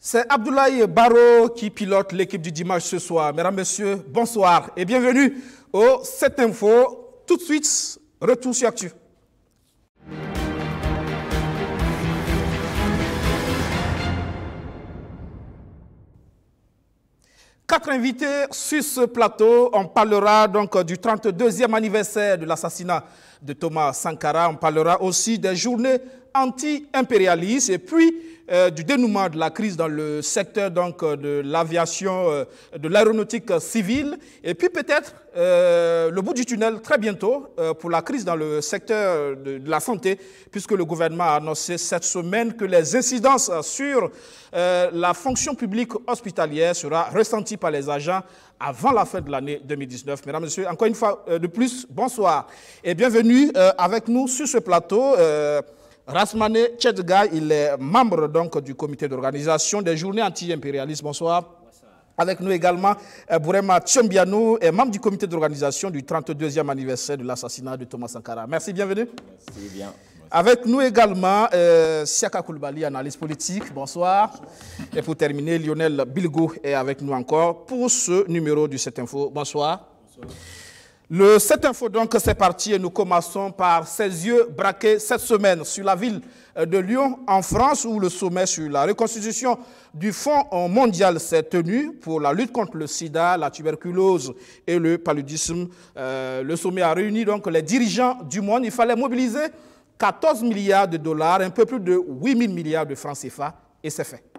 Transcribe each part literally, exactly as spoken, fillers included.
C'est Abdoulaye Baro qui pilote l'équipe du dimanche ce soir. Mesdames, Messieurs, bonsoir et bienvenue au sept info. Tout de suite, retour sur Actu. Quatre invités sur ce plateau. On parlera donc du trente-deuxième anniversaire de l'assassinat de Thomas Sankara. On parlera aussi des journées anti-impérialistes et puis euh, du dénouement de la crise dans le secteur donc, de l'aviation, euh, de l'aéronautique civile. Et puis peut-être euh, le bout du tunnel très bientôt euh, pour la crise dans le secteur de, de la santé, puisque le gouvernement a annoncé cette semaine que les incidences sur euh, la fonction publique hospitalière sera ressentie par les agents avant la fin de l'année deux mille dix-neuf. Mesdames, Messieurs, encore une fois euh, de plus, bonsoir et bienvenue euh, avec nous sur ce plateau. Euh, Rasmane Tchedga, il est membre donc, du comité d'organisation des journées anti-impérialistes. Bonsoir. Bonsoir. Avec nous également, euh, Bourema Tchembiano, est membre du comité d'organisation du trente-deuxième anniversaire de l'assassinat de Thomas Sankara. Merci, bienvenue. Merci bien. Avec nous également, euh, Siaka Koulibaly, analyste politique. Bonsoir. Et pour terminer, Lionel Bilgo est avec nous encore pour ce numéro du sept info. Bonsoir. Bonsoir. Le sept info, donc, c'est parti et nous commençons par ses yeux braqués cette semaine sur la ville de Lyon, en France, où le sommet sur la reconstitution du Fonds mondial s'est tenu pour la lutte contre le sida, la tuberculose et le paludisme. Euh, le sommet a réuni donc les dirigeants du monde. Il fallait mobiliser quatorze milliards de dollars, un peu plus de huit mille milliards de francs C F A, et c'est fait.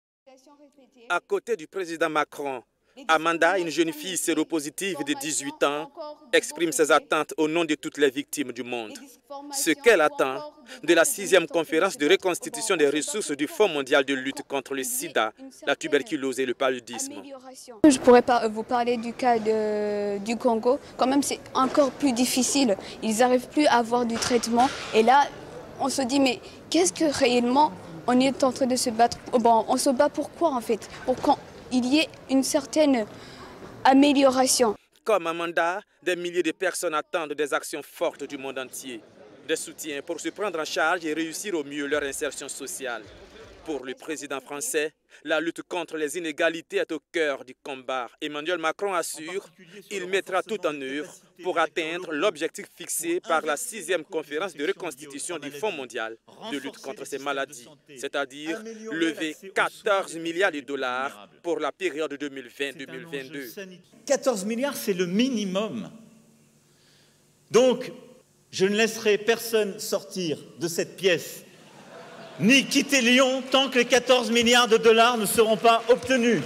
À côté du président Macron, Amanda, une jeune fille séropositive de dix-huit ans, exprime ses attentes au nom de toutes les victimes du monde. Ce qu'elle attend de la sixième conférence de reconstitution des ressources du Fonds mondial de lutte contre le sida, la tuberculose et le paludisme. Je pourrais vous parler du cas de, du Congo. Quand même, c'est encore plus difficile. Ils n'arrivent plus à avoir du traitement. Et là, on se dit, mais qu'est-ce que réellement on est en train de se battre? Bon, on se bat pour quoi en fait? Pour quand il y ait une certaine amélioration. Comme Amanda, des milliers de personnes attendent des actions fortes du monde entier, des soutiens pour se prendre en charge et réussir au mieux leur insertion sociale. Pour le président français, la lutte contre les inégalités est au cœur du combat. Emmanuel Macron assure qu'il mettra tout en œuvre pour atteindre l'objectif fixé par la sixième conférence de reconstitution du Fonds mondial de lutte contre ces maladies, c'est-à-dire lever quatorze milliards de dollars pour la période deux mille vingt deux mille vingt-deux. quatorze milliards, c'est le minimum. Donc, je ne laisserai personne sortir de cette pièce ni quitter Lyon tant que les quatorze milliards de dollars ne seront pas obtenus.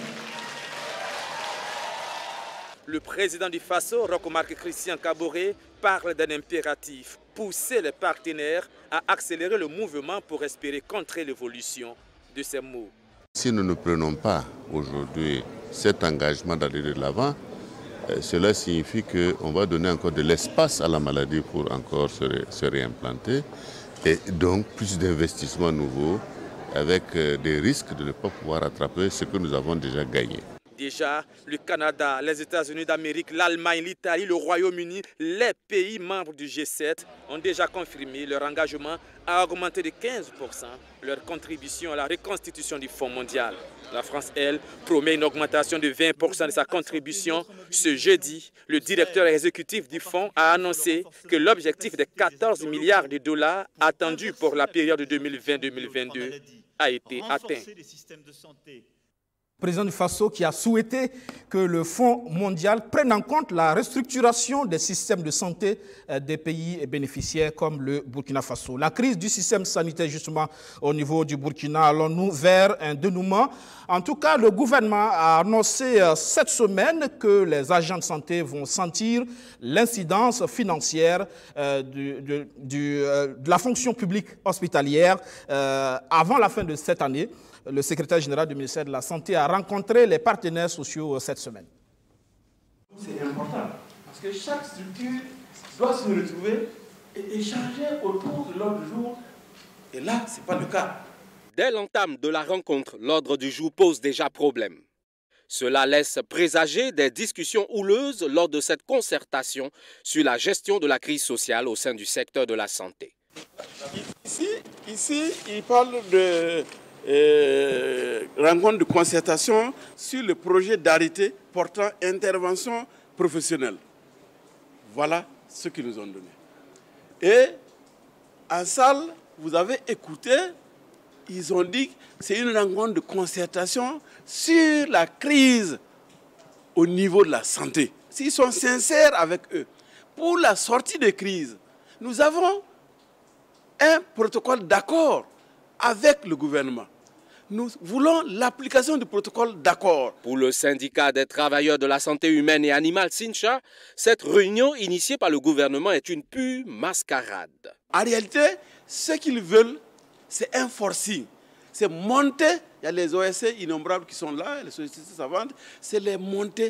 Le président du Faso, Roch-Marc Christian Kaboré, parle d'un impératif, pousser les partenaires à accélérer le mouvement pour espérer contrer l'évolution de ces maux. Si nous ne prenons pas aujourd'hui cet engagement d'aller de l'avant, cela signifie qu'on va donner encore de l'espace à la maladie pour encore se, ré, se réimplanter. Et donc plus d'investissements nouveaux avec des risques de ne pas pouvoir rattraper ce que nous avons déjà gagné. Déjà, le Canada, les États-Unis d'Amérique, l'Allemagne, l'Italie, le Royaume-Uni, les pays membres du G sept ont déjà confirmé leur engagement à augmenter de quinze pour cent leur contribution à la reconstitution du Fonds mondial. La France, elle, promet une augmentation de vingt pour cent de sa contribution. Ce jeudi, le directeur exécutif du fonds a annoncé que l'objectif de quatorze milliards de dollars attendu pour la période deux mille vingt deux mille vingt-deux a été atteint. Président du Faso qui a souhaité que le Fonds mondial prenne en compte la restructuration des systèmes de santé des pays bénéficiaires comme le Burkina Faso. La crise du système sanitaire justement au niveau du Burkina, allons-nous vers un dénouement? En tout cas, le gouvernement a annoncé cette semaine que les agents de santé vont sentir l'incidence financière euh, du, du, du, euh, de la fonction publique hospitalière euh, avant la fin de cette année. Le secrétaire général du ministère de la Santé a rencontré les partenaires sociaux cette semaine. C'est important parce que chaque structure doit se retrouver et échanger autour de l'ordre du jour. Et là, ce n'est pas le cas. Dès l'entame de la rencontre, l'ordre du jour pose déjà problème. Cela laisse présager des discussions houleuses lors de cette concertation sur la gestion de la crise sociale au sein du secteur de la santé. Ici, ici il parle de euh, rencontre de concertation sur le projet d'arrêté portant intervention professionnelle. Voilà ce qu'ils nous ont donné. Et en salle, vous avez écouté, ils ont dit que c'est une rencontre de concertation sur la crise au niveau de la santé. S'ils sont sincères avec eux, pour la sortie de crise, nous avons un protocole d'accord avec le gouvernement. Nous voulons l'application du protocole d'accord. Pour le syndicat des travailleurs de la santé humaine et animale SYNCHA, cette réunion initiée par le gouvernement est une pure mascarade. En réalité, ce qu'ils veulent, c'est un forcing. C'est monter, il y a les O S C innombrables qui sont là, les sociétés savantes, c'est les monter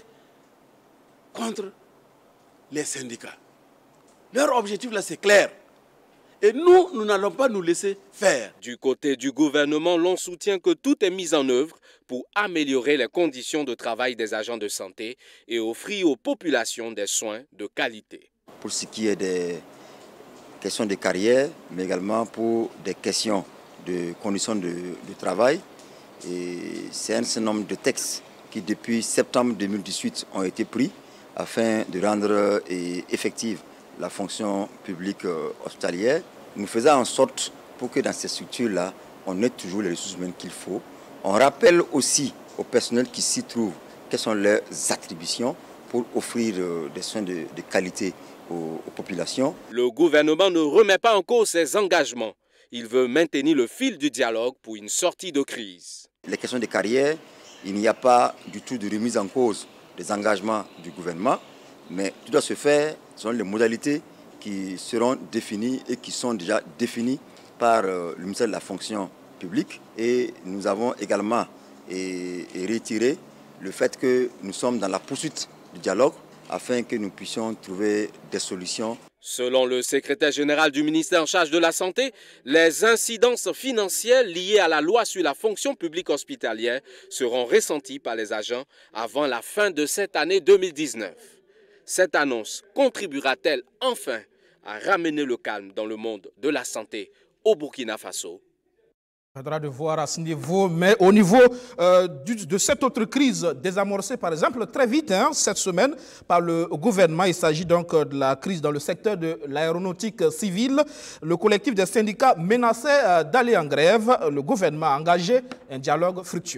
contre les syndicats. Leur objectif là, c'est clair. Et nous, nous n'allons pas nous laisser faire. Du côté du gouvernement, l'on soutient que tout est mis en œuvre pour améliorer les conditions de travail des agents de santé et offrir aux populations des soins de qualité. Pour ce qui est des questions de carrière, mais également pour des questions de conditions de, de travail, c'est un certain nombre de textes qui, depuis septembre deux mille dix-huit, ont été pris afin de rendre effective la fonction publique hospitalière. Nous faisons en sorte pour que dans ces structures-là, on ait toujours les ressources humaines qu'il faut. On rappelle aussi au personnel qui s'y trouve quelles sont leurs attributions pour offrir des soins de, de qualité aux, aux populations. Le gouvernement ne remet pas en cause ses engagements. Il veut maintenir le fil du dialogue pour une sortie de crise. Les questions de carrière, il n'y a pas du tout de remise en cause des engagements du gouvernement, mais tout doit se faire selon les modalités qui seront définies et qui sont déjà définies par le ministère de la fonction publique. Et nous avons également et, et retiré le fait que nous sommes dans la poursuite du dialogue afin que nous puissions trouver des solutions. Selon le secrétaire général du ministère en charge de la Santé, les incidences financières liées à la loi sur la fonction publique hospitalière seront ressenties par les agents avant la fin de cette année deux mille dix-neuf. Cette annonce contribuera-t-elle enfin à ramener le calme dans le monde de la santé au Burkina Faso? Il faudra de voir à ce niveau, mais au niveau euh, du, de cette autre crise désamorcée, par exemple, très vite, hein, cette semaine, par le gouvernement, il s'agit donc de la crise dans le secteur de l'aéronautique civile. Le collectif des syndicats menaçait euh, d'aller en grève. Le gouvernement a engagé un dialogue fructueux.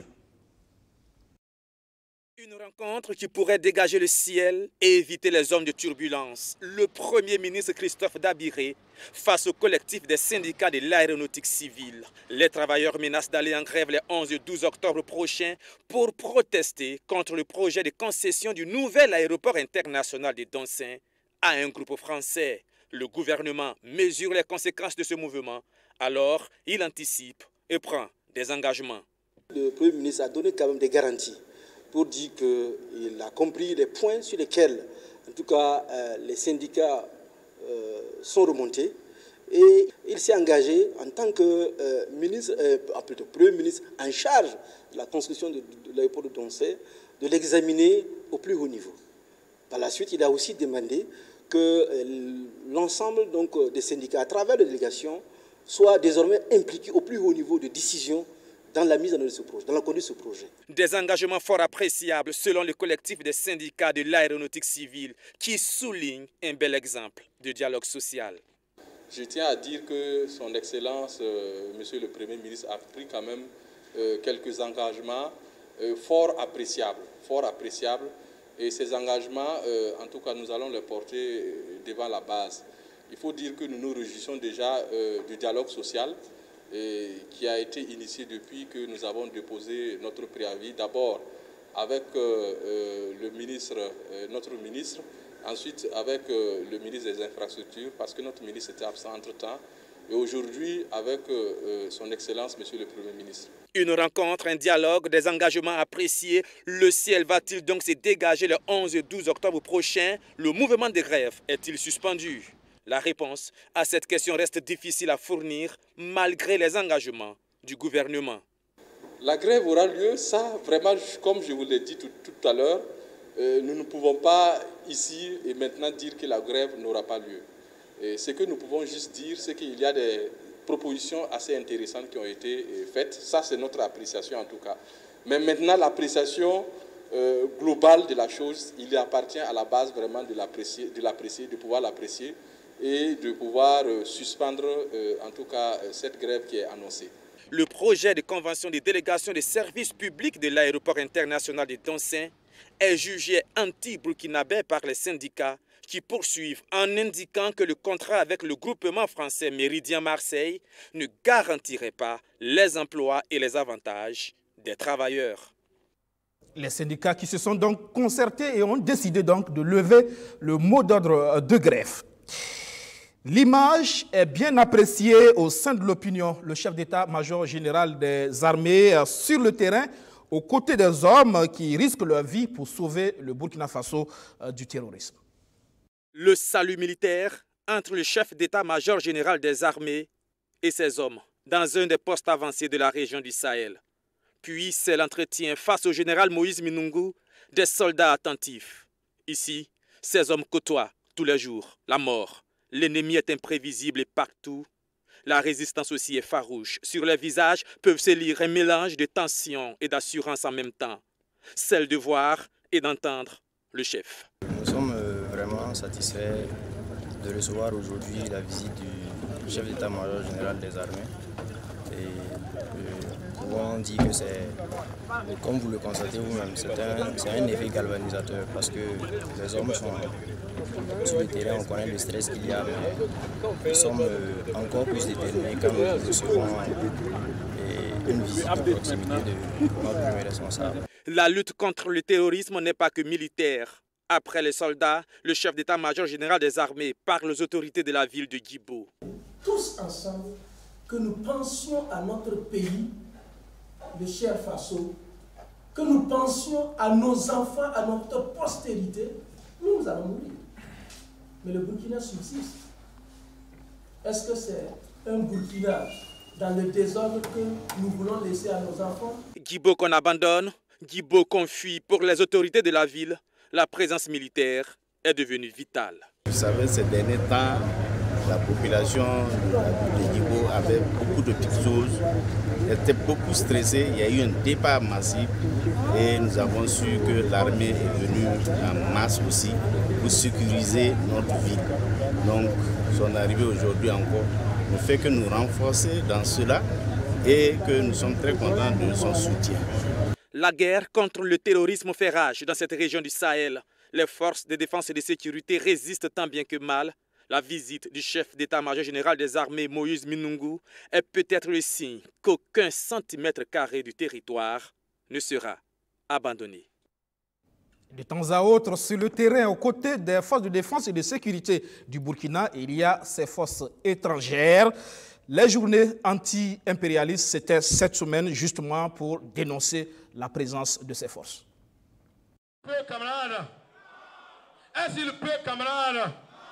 Une rencontre qui pourrait dégager le ciel et éviter les zones de turbulence. Le Premier ministre Christophe Dabiré face au collectif des syndicats de l'aéronautique civile. Les travailleurs menacent d'aller en grève les onze et douze octobre prochains pour protester contre le projet de concession du nouvel aéroport international de Doncin à un groupe français. Le gouvernement mesure les conséquences de ce mouvement, alors il anticipe et prend des engagements. Le Premier ministre a donné quand même des garanties pour dire qu'il a compris les points sur lesquels, en tout cas, euh, les syndicats euh, sont remontés. Et il s'est engagé en tant que euh, ministre, euh, plutôt Premier ministre en charge de la construction de, de l'aéroport de Doncin, de l'examiner au plus haut niveau. Par la suite, il a aussi demandé que euh, l'ensemble donc, des syndicats, à travers les délégations, soient désormais impliqués au plus haut niveau de décision dans la mise en œuvre de ce projet, dans la conduite de ce projet. Des engagements fort appréciables selon le collectif des syndicats de l'aéronautique civile qui souligne un bel exemple de dialogue social. Je tiens à dire que son Excellence, euh, Monsieur le Premier ministre, a pris quand même euh, quelques engagements euh, fort appréciables, fort appréciables. Et ces engagements, euh, en tout cas, nous allons les porter devant la base. Il faut dire que nous nous réjouissons déjà euh, du dialogue social et qui a été initié depuis que nous avons déposé notre préavis, d'abord avec euh, euh, le ministre, euh, notre ministre, ensuite avec euh, le ministre des Infrastructures, parce que notre ministre était absent entre-temps, et aujourd'hui avec euh, son Excellence, Monsieur le Premier ministre. Une rencontre, un dialogue, des engagements appréciés. Le ciel va-t-il donc se dégager le onze et douze octobre prochain? Le mouvement de grève est-il suspendu? La réponse à cette question reste difficile à fournir malgré les engagements du gouvernement. La grève aura lieu, ça vraiment, comme je vous l'ai dit tout, tout à l'heure, euh, nous ne pouvons pas ici et maintenant dire que la grève n'aura pas lieu. Et ce que nous pouvons juste dire, c'est qu'il y a des propositions assez intéressantes qui ont été faites. Ça, c'est notre appréciation en tout cas. Mais maintenant, l'appréciation euh, globale de la chose, il appartient à la base vraiment de l'apprécier, de l'apprécier, de pouvoir l'apprécier et de pouvoir euh, suspendre euh, en tout cas euh, cette grève qui est annoncée. Le projet de convention des délégations des services publics de l'aéroport international de Doncin est jugé anti-burkinabé par les syndicats qui poursuivent en indiquant que le contrat avec le groupement français Méridien Marseille ne garantirait pas les emplois et les avantages des travailleurs. Les syndicats qui se sont donc concertés et ont décidé donc de lever le mot d'ordre de grève. L'image est bien appréciée au sein de l'opinion. Le chef d'état-major général des armées sur le terrain, aux côtés des hommes qui risquent leur vie pour sauver le Burkina Faso du terrorisme. Le salut militaire entre le chef d'état-major général des armées et ses hommes dans un des postes avancés de la région du Sahel. Puis c'est l'entretien face au général Moïse Minungu des soldats attentifs. Ici, ces hommes côtoient tous les jours la mort. L'ennemi est imprévisible et partout. La résistance aussi est farouche. Sur les visages peuvent se lire un mélange de tension et d'assurance en même temps. Celle de voir et d'entendre le chef. Nous sommes vraiment satisfaits de recevoir aujourd'hui la visite du chef d'état-major général des armées. Et nous pouvons dire que c'est, comme vous le constatez vous-même, c'est un, un effet galvanisateur parce que les hommes sont sur le terrain, on connaît le stress qu'il y a, mais nous sommes encore plus déterminés quand nous recevons une visite de proximité de notre premier responsable. La lutte contre le terrorisme n'est pas que militaire. Après les soldats, le chef d'état-major général des armées parle aux autorités de la ville de Guibo. Tous ensemble, que nous pensions à notre pays, le cher Faso, que nous pensions à nos enfants, à notre postérité, nous, nous allons mourir. Mais le Burkina subsiste. Est-ce que c'est un Burkina dans le désordre que nous voulons laisser à nos enfants? Guibo qu'on abandonne, Guibo qu'on fuit. Pour les autorités de la ville, la présence militaire est devenue vitale. Vous savez, ces derniers temps, la population de la ville de Guibo avait beaucoup de petites choses, était beaucoup stressée, il y a eu un départ massif et nous avons su que l'armée est venue en masse aussi pour sécuriser notre ville. Donc son arrivée aujourd'hui encore ne fait que nous renforcer dans cela et que nous sommes très contents de son soutien. La guerre contre le terrorisme fait rage dans cette région du Sahel. Les forces de défense et de sécurité résistent tant bien que mal. La visite du chef d'état-major général des armées, Moïse Minungu, est peut-être le signe qu'aucun centimètre carré du territoire ne sera abandonné. De temps à autre, sur le terrain, aux côtés des forces de défense et de sécurité du Burkina, il y a ces forces étrangères. Les journées anti-impérialistes, c'était cette semaine justement pour dénoncer la présence de ces forces. Peu, camarades. Est-ce qu'il peut, camarades?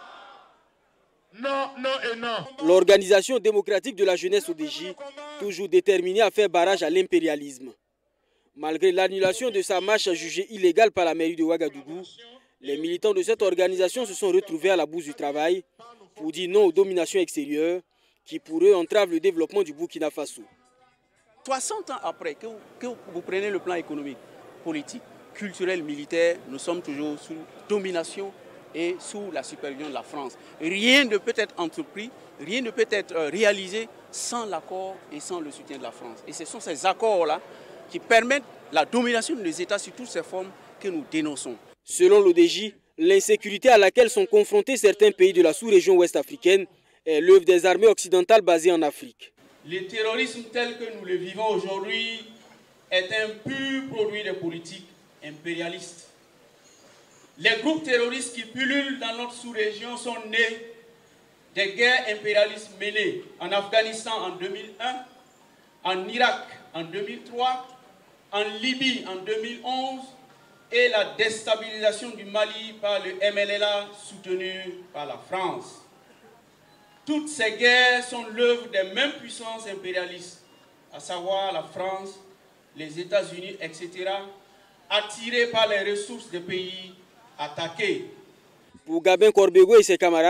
Non, non et non. L'Organisation démocratique de la jeunesse O D J, toujours déterminée à faire barrage à l'impérialisme. Malgré l'annulation de sa marche jugée illégale par la mairie de Ouagadougou, les militants de cette organisation se sont retrouvés à la bourse du travail pour dire non aux dominations extérieures qui pour eux entravent le développement du Burkina Faso. soixante ans après, que vous, que vous prenez le plan économique, politique, culturel, militaire, nous sommes toujours sous domination et sous la supervision de la France. Rien ne peut être entrepris, rien ne peut être réalisé sans l'accord et sans le soutien de la France. Et ce sont ces accords-là qui permettent la domination des États sous toutes ces formes que nous dénonçons. Selon l'O D J, l'insécurité à laquelle sont confrontés certains pays de la sous-région ouest africaine est l'œuvre des armées occidentales basées en Afrique. Le terrorisme tel que nous le vivons aujourd'hui est un pur produit de politique impérialiste. Les groupes terroristes qui pullulent dans notre sous-région sont nés des guerres impérialistes menées en Afghanistan en deux mille un, en Irak en deux mille trois, en Libye en deux mille onze et la déstabilisation du Mali par le M N L A soutenu par la France. Toutes ces guerres sont l'œuvre des mêmes puissances impérialistes, à savoir la France, les États-Unis, et cetera, attirés par les ressources des pays attaqués. Pour Gabin Korbego et ses camarades,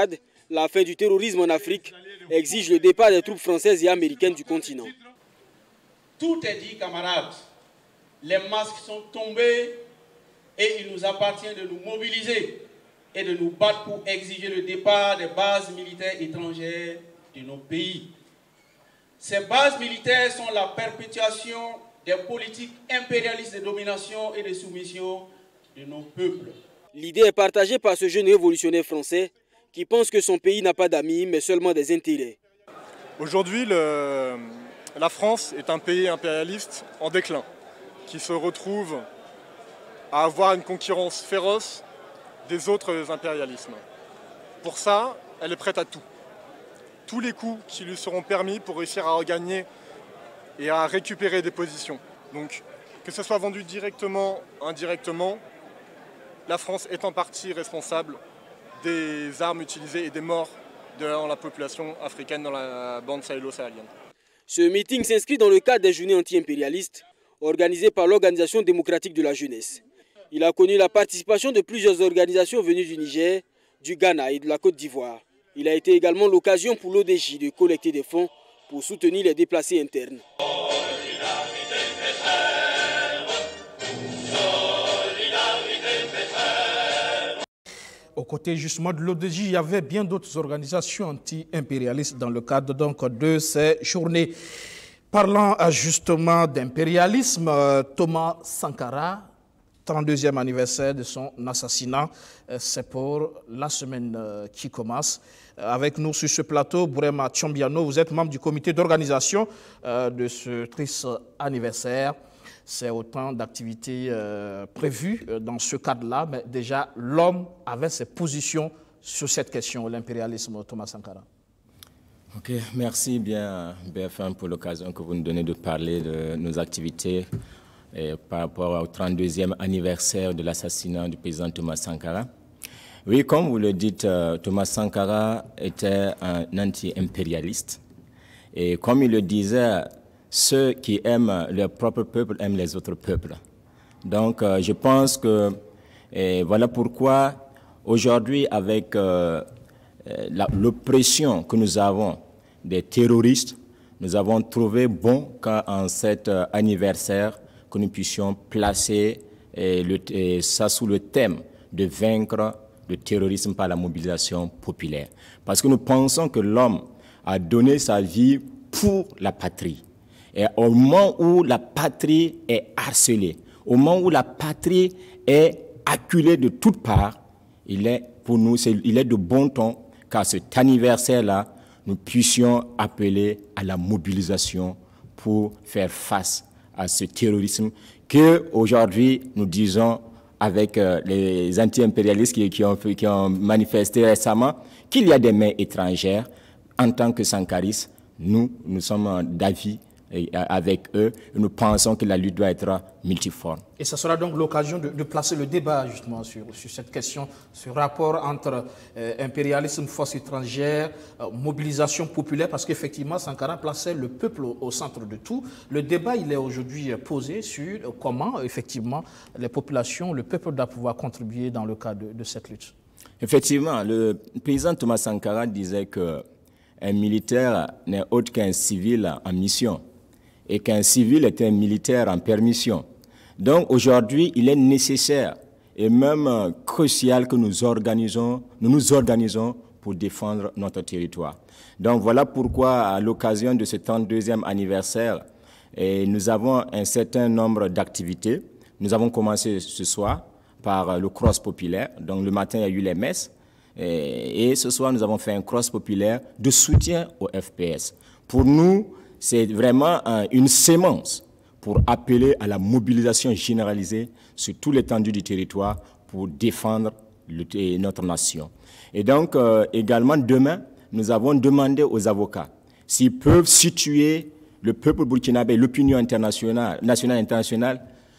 La fin du terrorisme en Afrique exige le départ des troupes françaises et américaines du continent. Tout est dit, camarades. Les masques sont tombés et il nous appartient de nous mobiliser et de nous battre pour exiger le départ des bases militaires étrangères de nos pays. Ces bases militaires sont la perpétuation des politiques impérialistes de domination et de soumission de nos peuples. L'idée est partagée par ce jeune révolutionnaire français qui pense que son pays n'a pas d'amis mais seulement des intérêts. Aujourd'hui, le... la France est un pays impérialiste en déclin qui se retrouve à avoir une concurrence féroce des autres impérialismes. Pour ça, elle est prête à tout. Tous les coups qui lui seront permis pour réussir à regagner et à récupérer des positions. Donc, que ce soit vendu directement, indirectement, la France est en partie responsable des armes utilisées et des morts dans la population africaine dans la bande sahélo-sahélienne. Ce meeting s'inscrit dans le cadre des journées anti-impérialistes organisées par l'Organisation démocratique de la jeunesse. Il a connu la participation de plusieurs organisations venues du Niger, du Ghana et de la Côte d'Ivoire. Il a été également l'occasion pour l'O D J de collecter des fonds pour soutenir les déplacés internes. Aux côtés justement de l'O D J, il y avait bien d'autres organisations anti-impérialistes dans le cadre donc de ces journées. Parlant justement d'impérialisme, Thomas Sankara, trente-deuxième anniversaire de son assassinat, c'est pour la semaine qui commence. Avec nous sur ce plateau, Bourema Tchombiano, vous êtes membre du comité d'organisation de ce triste anniversaire. C'est autant d'activités euh, prévues dans ce cadre-là, mais déjà l'homme avait ses positions sur cette question, l'impérialisme. Thomas Sankara. Ok, merci bien B F M pour l'occasion que vous nous donnez de parler de nos activités et par rapport au trente-deuxième anniversaire de l'assassinat du président Thomas Sankara. Oui, comme vous le dites, Thomas Sankara était un anti-impérialiste et comme il le disait, ceux qui aiment leur propre peuple aiment les autres peuples. Donc, euh, je pense que et voilà pourquoi aujourd'hui, avec euh, l'oppression que nous avons des terroristes, nous avons trouvé bon qu'en cet euh, anniversaire, que nous puissions placer et le, et ça sous le thème de vaincre le terrorisme par la mobilisation populaire. Parce que nous pensons que l'homme a donné sa vie pour la patrie. Et au moment où la patrie est harcelée, au moment où la patrie est acculée de toutes parts, il est pour nous, est, il est de bon ton qu'à cet anniversaire-là, nous puissions appeler à la mobilisation pour faire face à ce terrorisme que aujourd'hui nous disons avec euh, les anti-impérialistes qui, qui, ont, qui ont manifesté récemment qu'il y a des mains étrangères. En tant que sankaristes, nous, nous sommes d'avis avec eux, nous pensons que la lutte doit être multiforme. Et ce sera donc l'occasion de, de placer le débat justement sur, sur cette question, ce rapport entre euh, impérialisme, force étrangère, euh, mobilisation populaire, parce qu'effectivement Sankara plaçait le peuple au, au centre de tout. Le débat il est aujourd'hui posé sur euh, comment effectivement les populations, le peuple doit pouvoir contribuer dans le cadre de, de cette lutte. Effectivement, le président Thomas Sankara disait qu'un militaire n'est autre qu'un civil en mission, et qu'un civil est un militaire en permission. Donc aujourd'hui, il est nécessaire et même crucial que nous organisons, nous nous organisons pour défendre notre territoire. Donc voilà pourquoi, à l'occasion de ce trente-deuxième anniversaire, et nous avons un certain nombre d'activités. Nous avons commencé ce soir par le cross populaire. Donc le matin, il y a eu les messes. Et, et ce soir, nous avons fait un cross populaire de soutien au F P S. Pour nous, c'est vraiment un, une sémence pour appeler à la mobilisation généralisée sur tout l'étendue du territoire pour défendre le, notre nation. Et donc, euh, également, demain, nous avons demandé aux avocats s'ils peuvent situer le peuple burkinabé, l'opinion internationale, nationale et internationale,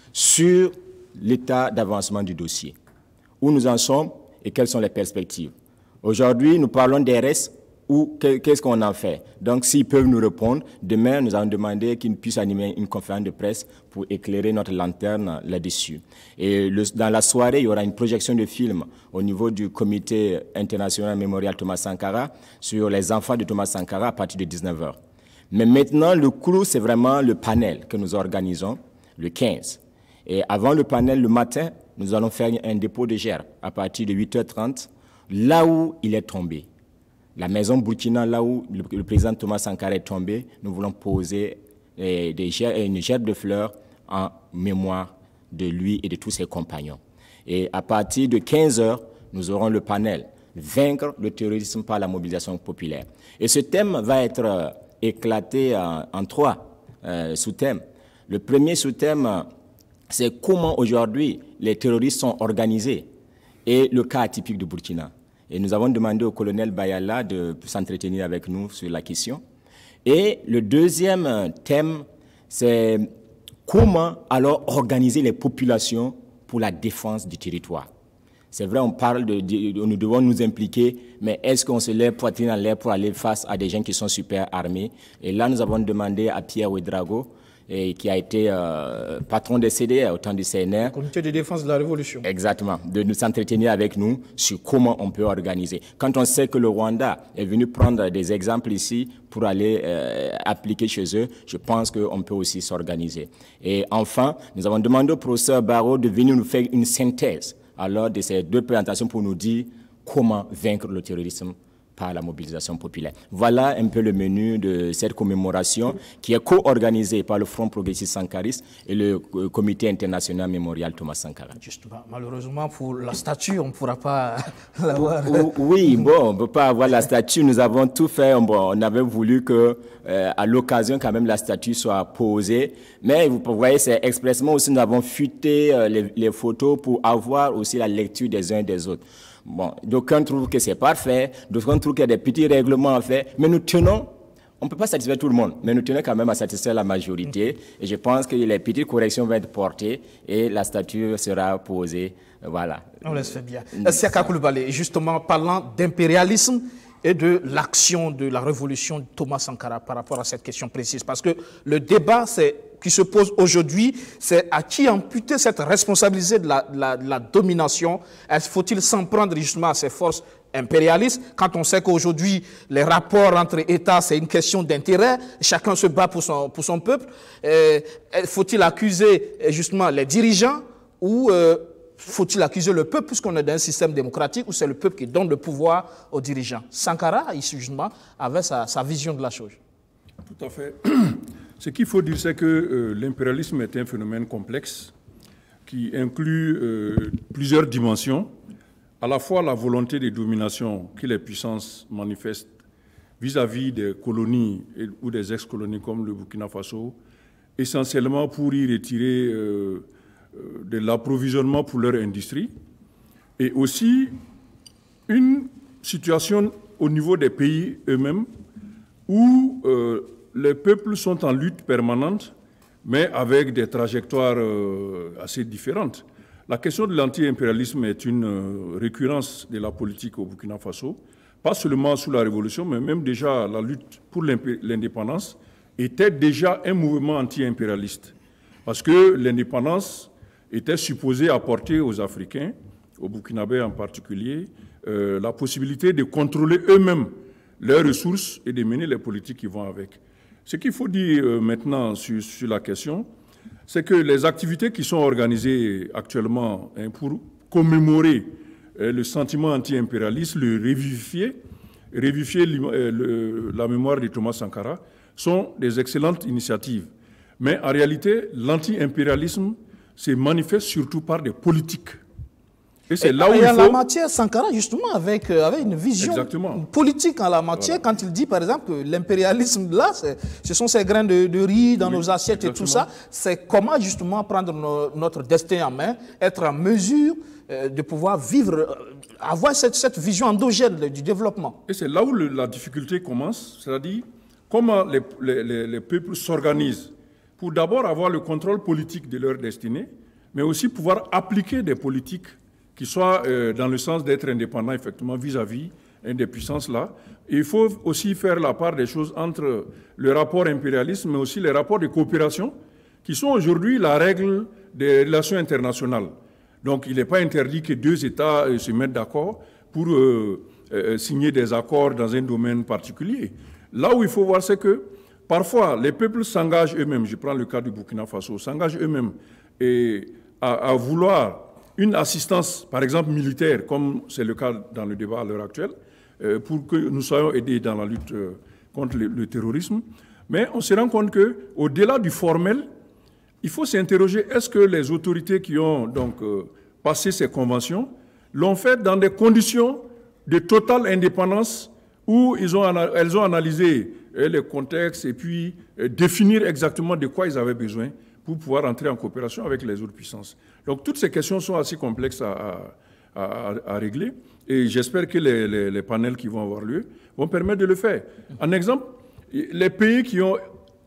sur l'état d'avancement du dossier. Où nous en sommes et quelles sont les perspectives. Aujourd'hui, nous parlons des R S, ou qu'est-ce qu'on en fait? Donc, s'ils peuvent nous répondre, demain, nous allons demander qu'ils puissent animer une conférence de presse pour éclairer notre lanterne là-dessus. Et le, dans la soirée, il y aura une projection de film au niveau du Comité international mémorial Thomas Sankara sur les enfants de Thomas Sankara à partir de dix-neuf heures. Mais maintenant, le clou, c'est vraiment le panel que nous organisons le quinze. Et avant le panel, le matin, nous allons faire un dépôt de gerbe à partir de huit heures trente, là où il est tombé. La maison Burkina, là où le, le président Thomas Sankara est tombé, nous voulons poser eh, des gerbes, une gerbe de fleurs en mémoire de lui et de tous ses compagnons. Et à partir de quinze heures, nous aurons le panel « Vaincre le terrorisme par la mobilisation populaire ». Et ce thème va être euh, éclaté en, en trois euh, sous-thèmes. Le premier sous-thème, c'est comment aujourd'hui les terroristes sont organisés et le cas atypique de Burkina. Et nous avons demandé au colonel Bayala de s'entretenir avec nous sur la question. Et le deuxième thème, c'est comment alors organiser les populations pour la défense du territoire. C'est vrai, on parle de, de, nous devons nous impliquer, mais est-ce qu'on se lève poitrine en l'air pour aller face à des gens qui sont super armés? Et là, nous avons demandé à Pierre Ouedraogo, et qui a été euh, patron des C D R au temps du C N R. Le comité de défense de la Révolution. Exactement, de nous s'entretenir avec nous sur comment on peut organiser. Quand on sait que le Rwanda est venu prendre des exemples ici pour aller euh, appliquer chez eux, je pense qu'on peut aussi s'organiser. Et enfin, nous avons demandé au professeur Barraud de venir nous faire une synthèse alors de ces deux présentations pour nous dire comment vaincre le terrorisme par la mobilisation populaire. Voilà un peu le menu de cette commémoration qui est co-organisée par le Front progressiste sankariste et le Comité international mémorial Thomas Sankara. Justement, malheureusement, pour la statue, on ne pourra pas l'avoir. Oui, bon, on ne peut pas avoir la statue. Nous avons tout fait. Bon, on avait voulu que, euh, à l'occasion, quand même, la statue soit posée. Mais vous voyez, c'est expressement aussi, nous avons fuité euh, les, les photos pour avoir aussi la lecture des uns et des autres. Bon, d'aucuns trouvent que c'est parfait, d'autres trouvent qu'il y a des petits règlements à faire, mais nous tenons, on ne peut pas satisfaire tout le monde, mais nous tenons quand même à satisfaire la majorité, et je pense que les petites corrections vont être portées et la statue sera posée, voilà. On laisse faire bien. Siaka Coulibaly, justement, parlant d'impérialisme et de l'action de la révolution de Thomas Sankara par rapport à cette question précise, parce que le débat qui se pose aujourd'hui, c'est à qui amputer cette responsabilité de la, de la, de la domination. Faut-il s'en prendre justement à ces forces impérialistes, quand on sait qu'aujourd'hui, les rapports entre États, c'est une question d'intérêt, chacun se bat pour son, pour son peuple. Faut-il accuser justement les dirigeants ou euh, faut-il accuser le peuple, puisqu'on est dans un système démocratique où c'est le peuple qui donne le pouvoir aux dirigeants? Sankara, ici, justement, avait sa, sa vision de la chose. Tout à fait. Ce qu'il faut dire, c'est que euh, l'impérialisme est un phénomène complexe qui inclut euh, plusieurs dimensions, à la fois la volonté de domination que les puissances manifestent vis-à-vis des colonies et, ou des ex-colonies comme le Burkina Faso, essentiellement pour y retirer euh, de l'approvisionnement pour leur industrie, et aussi une situation au niveau des pays eux-mêmes où euh, les peuples sont en lutte permanente, mais avec des trajectoires euh, assez différentes. La question de l'anti-impérialisme est une euh, récurrence de la politique au Burkina Faso, pas seulement sous la Révolution, mais même déjà la lutte pour l'indépendance était déjà un mouvement anti-impérialiste, parce que l'indépendance était supposée apporter aux Africains, aux Burkinabés en particulier, euh, la possibilité de contrôler eux-mêmes leurs ressources et de mener les politiques qui vont avec. Ce qu'il faut dire euh, maintenant sur, sur la question, c'est que les activités qui sont organisées actuellement hein, pour commémorer euh, le sentiment anti-impérialiste, le revivifier, revivifier le, le, la mémoire de Thomas Sankara, sont des excellentes initiatives. Mais en réalité, l'anti-impérialisme se manifeste surtout par des politiques. Et c'est là où il faut... en la matière, Sankara, justement, avec, avec une vision Exactement. politique en la matière, voilà. Quand il dit, par exemple, que l'impérialisme, là, ce sont ces grains de, de riz dans oui, nos assiettes exactement. Et tout ça, c'est comment, justement, prendre nos, notre destin en main, être en mesure euh, de pouvoir vivre, euh, avoir cette, cette vision endogène du développement. Et c'est là où le, la difficulté commence, c'est-à-dire comment les, les, les, les peuples s'organisent pour d'abord avoir le contrôle politique de leur destinée, mais aussi pouvoir appliquer des politiques qui soient euh, dans le sens d'être indépendants, effectivement, vis-à-vis une des puissances-là. Il faut aussi faire la part des choses entre le rapport impérialiste, mais aussi les rapports de coopération, qui sont aujourd'hui la règle des relations internationales. Donc, il n'est pas interdit que deux États se mettent d'accord pour euh, euh, signer des accords dans un domaine particulier. Là où il faut voir, c'est que parfois, les peuples s'engagent eux-mêmes, je prends le cas du Burkina Faso, s'engagent eux-mêmes à, à vouloir une assistance, par exemple militaire, comme c'est le cas dans le débat à l'heure actuelle, euh, pour que nous soyons aidés dans la lutte euh, contre le, le terrorisme. Mais on se rend compte qu'au-delà du formel, il faut s'interroger, est-ce que les autorités qui ont donc euh, passé ces conventions l'ont fait dans des conditions de totale indépendance où ils ont, elles ont analysé euh, les contextes et puis euh, définir exactement de quoi ils avaient besoin pour pouvoir entrer en coopération avec les autres puissances. Donc toutes ces questions sont assez complexes à, à, à, à régler et j'espère que les, les, les panels qui vont avoir lieu vont permettre de le faire. En exemple, les pays qui ont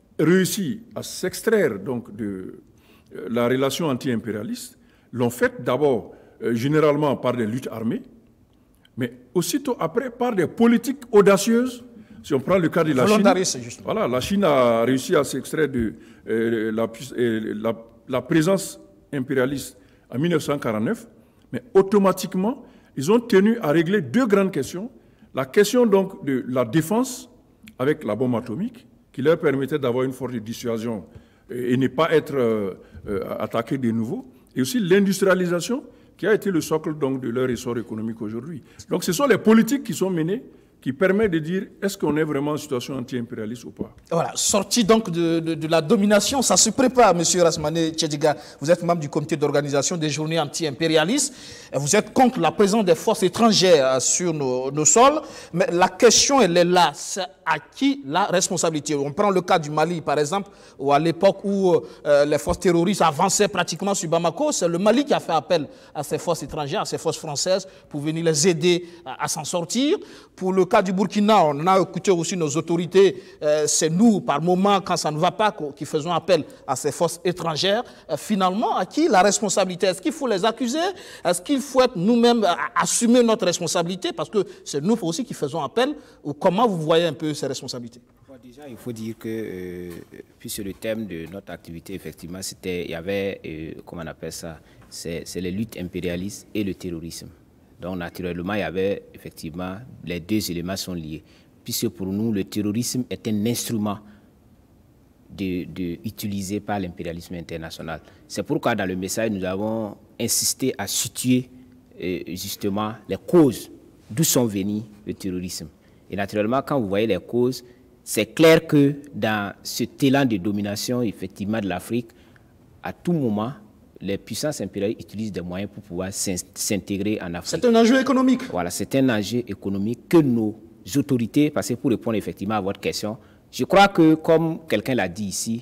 réussi à s'extraire donc de la relation anti-impérialiste l'ont fait d'abord euh, généralement par des luttes armées, mais aussitôt après par des politiques audacieuses. Si on prend le cas de la Chine, voilà, la Chine a réussi à s'extraire de euh, la, euh, la, la présence impérialiste en mille neuf cent quarante-neuf, mais automatiquement, ils ont tenu à régler deux grandes questions. La question donc de la défense avec la bombe atomique, qui leur permettait d'avoir une force de dissuasion et, et ne pas être euh, euh, attaqués de nouveau, et aussi l'industrialisation, qui a été le socle donc, de leur essor économique aujourd'hui. Donc ce sont les politiques qui sont menées qui permet de dire est-ce qu'on est vraiment en situation anti-impérialiste ou pas. Voilà, sortie donc de, de, de la domination, ça se prépare, M. Rasmane Tchediga. Vous êtes membre du comité d'organisation des journées anti-impérialistes. Vous êtes contre la présence des forces étrangères sur nos, nos sols. Mais la question, elle est là. C'est à qui la responsabilité? On prend le cas du Mali, par exemple, où à l'époque où euh, les forces terroristes avançaient pratiquement sur Bamako, c'est le Mali qui a fait appel à ces forces étrangères, à ces forces françaises, pour venir les aider à, à s'en sortir. Pour le cas du Burkina, on a écouté aussi nos autorités, euh, c'est nous, par moment, quand ça ne va pas, qui faisons appel à ces forces étrangères. Euh, finalement, à qui la responsabilité? Est-ce qu'il faut les accuser? Est-ce qu'il faut être nous-mêmes assumer notre responsabilité? Parce que c'est nous aussi qui faisons appel. Ou comment vous voyez un peu ces responsabilités? Bon, déjà, il faut dire que, euh, puisque le thème de notre activité, effectivement, c'était, il y avait, euh, comment on appelle ça, c'est les luttes impérialistes et le terrorisme. Donc, naturellement, il y avait, effectivement, les deux éléments sont liés. Puisque pour nous, le terrorisme est un instrument de, de, utilisé par l'impérialisme international. C'est pourquoi, dans le message, nous avons insisté à situer, euh, justement, les causes d'où sont venus le terrorisme. Et naturellement, quand vous voyez les causes, c'est clair que dans cet élan de domination, effectivement, de l'Afrique, à tout moment, les puissances impérialistes utilisent des moyens pour pouvoir s'intégrer en Afrique. C'est un enjeu économique. Voilà, c'est un enjeu économique que nos autorités, parce que pour répondre effectivement à votre question, je crois que, comme quelqu'un l'a dit ici,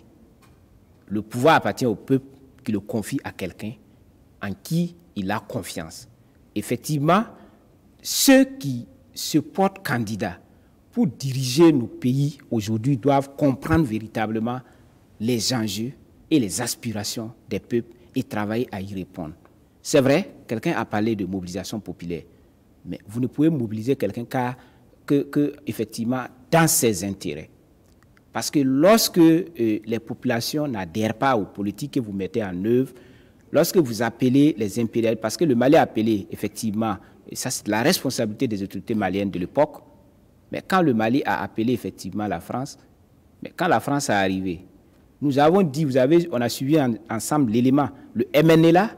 le pouvoir appartient au peuple qui le confie à quelqu'un en qui il a confiance. Effectivement, ceux qui se portent candidats pour diriger nos pays aujourd'hui doivent comprendre véritablement les enjeux et les aspirations des peuples et travailler à y répondre. C'est vrai, quelqu'un a parlé de mobilisation populaire, mais vous ne pouvez mobiliser quelqu'un que, que, effectivement, dans ses intérêts. Parce que lorsque euh, les populations n'adhèrent pas aux politiques que vous mettez en œuvre, lorsque vous appelez les impérialistes, parce que le Mali a appelé, effectivement, et ça c'est la responsabilité des autorités maliennes de l'époque, mais quand le Mali a appelé effectivement la France, mais quand la France est arrivée, nous avons dit, vous avez, on a suivi en, ensemble l'élément, le M N L A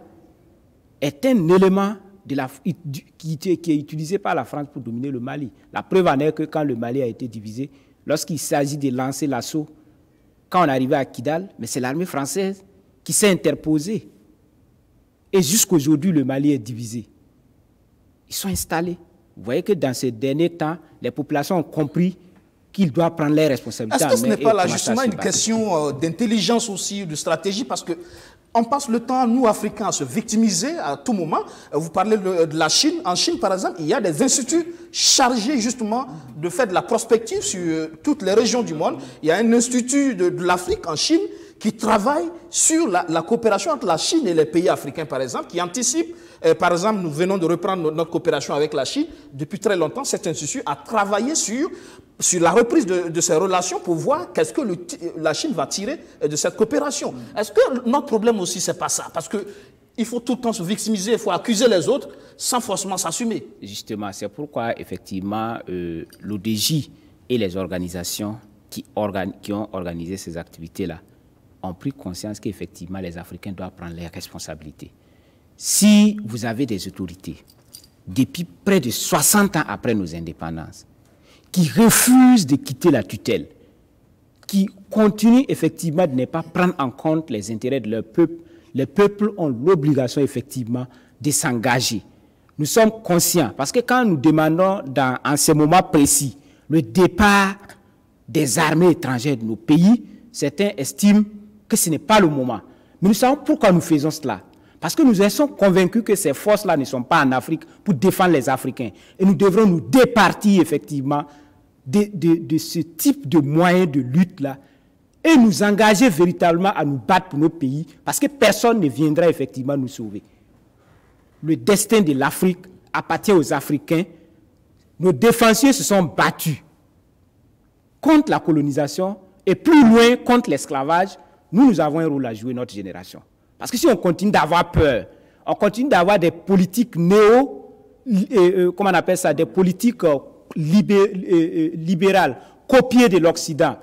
est un élément de la, qui, qui est utilisé par la France pour dominer le Mali. La preuve en est que quand le Mali a été divisé, lorsqu'il s'agit de lancer l'assaut, quand on arrivait à Kidal, mais c'est l'armée française qui s'est interposée. Et jusqu'aujourd'hui, le Mali est divisé. Ils sont installés. Vous voyez que dans ces derniers temps, les populations ont compris qu'ils doivent prendre leurs responsabilités. Est-ce que ce n'est pas là justement une question d'intelligence aussi, de stratégie? Parce qu'on passe le temps, nous, Africains, à se victimiser à tout moment. Vous parlez de, de la Chine. En Chine, par exemple, il y a des instituts chargés justement de faire de la prospective sur toutes les régions du monde. Il y a un institut de, de l'Afrique en Chine qui travaille sur la, la coopération entre la Chine et les pays africains, par exemple, qui anticipe. Euh, par exemple, nous venons de reprendre notre coopération avec la Chine. Depuis très longtemps, cet institut a travaillé sur, sur la reprise de, de ces relations pour voir qu'est-ce que le, la Chine va tirer de cette coopération. Est-ce que notre problème aussi, c'est pas ça? Parce que il faut tout le temps se victimiser, il faut accuser les autres sans forcément s'assumer. Justement, c'est pourquoi, effectivement, euh, l'O D J et les organisations qui, organ qui ont organisé ces activités-là ont pris conscience qu'effectivement, les Africains doivent prendre leurs responsabilités. Si vous avez des autorités, depuis près de soixante ans après nos indépendances, qui refusent de quitter la tutelle, qui continuent effectivement de ne pas prendre en compte les intérêts de leur peuple, les peuples ont l'obligation effectivement de s'engager. Nous sommes conscients, parce que quand nous demandons dans, en ce moment précis le départ des armées étrangères de nos pays, certains estiment que ce n'est pas le moment. Mais nous savons pourquoi nous faisons cela. Parce que nous sommes convaincus que ces forces-là ne sont pas en Afrique pour défendre les Africains. Et nous devrons nous départir effectivement de, de, de ce type de moyens de lutte-là et nous engager véritablement à nous battre pour nos pays, parce que personne ne viendra effectivement nous sauver. Le destin de l'Afrique appartient aux Africains. Nos défenseurs se sont battus contre la colonisation et plus loin contre l'esclavage. Nous, nous avons un rôle à jouer, notre génération. Parce que si on continue d'avoir peur, on continue d'avoir des politiques néo, euh, comment on appelle ça, des politiques euh, libé, euh, libérales, copiées de l'Occident,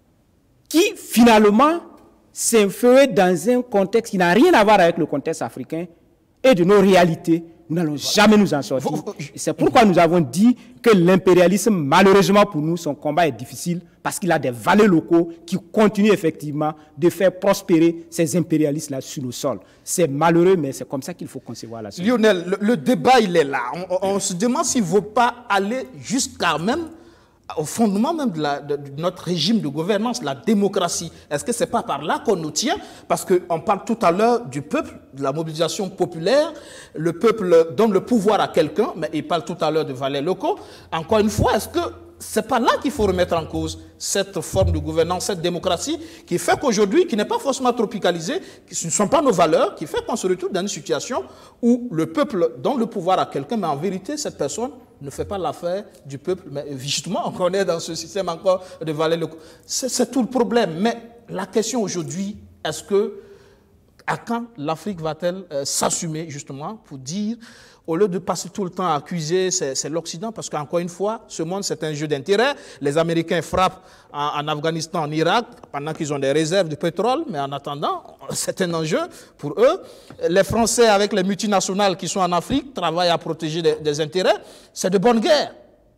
qui finalement s'infèrent dans un contexte qui n'a rien à voir avec le contexte africain et de nos réalités, nous n'allons jamais nous en sortir. C'est pourquoi nous avons dit que l'impérialisme, malheureusement pour nous, son combat est difficile parce qu'il a des valeurs locaux qui continuent effectivement de faire prospérer ces impérialistes-là sur nos sols. C'est malheureux, mais c'est comme ça qu'il faut concevoir la société. Lionel, le, le débat, il est là. On, on se demande s'il ne vaut pas aller jusqu'à même au fondement même de, la, de, de notre régime de gouvernance, la démocratie. Est-ce que ce n'est pas par là qu'on nous tient? Parce qu'on parle tout à l'heure du peuple, de la mobilisation populaire. Le peuple donne le pouvoir à quelqu'un, mais il parle tout à l'heure de valeurs locaux. Encore une fois, est-ce que ce n'est pas là qu'il faut remettre en cause cette forme de gouvernance, cette démocratie qui fait qu'aujourd'hui, qui n'est pas forcément tropicalisée, ce ne sont pas nos valeurs, qui fait qu'on se retrouve dans une situation où le peuple donne le pouvoir à quelqu'un, mais en vérité, cette personne ne fait pas l'affaire du peuple. Mais justement, on est dans ce système encore de valeurs locaux. C'est tout le problème. Mais la question aujourd'hui, est-ce que, à quand l'Afrique va-t-elle euh, s'assumer justement pour dire, au lieu de passer tout le temps à accuser, c'est l'Occident, parce qu'encore une fois, ce monde, c'est un jeu d'intérêt. Les Américains frappent en, en Afghanistan, en Irak, pendant qu'ils ont des réserves de pétrole, mais en attendant, c'est un enjeu pour eux. Les Français, avec les multinationales qui sont en Afrique, travaillent à protéger des, des intérêts. C'est de bonne guerre.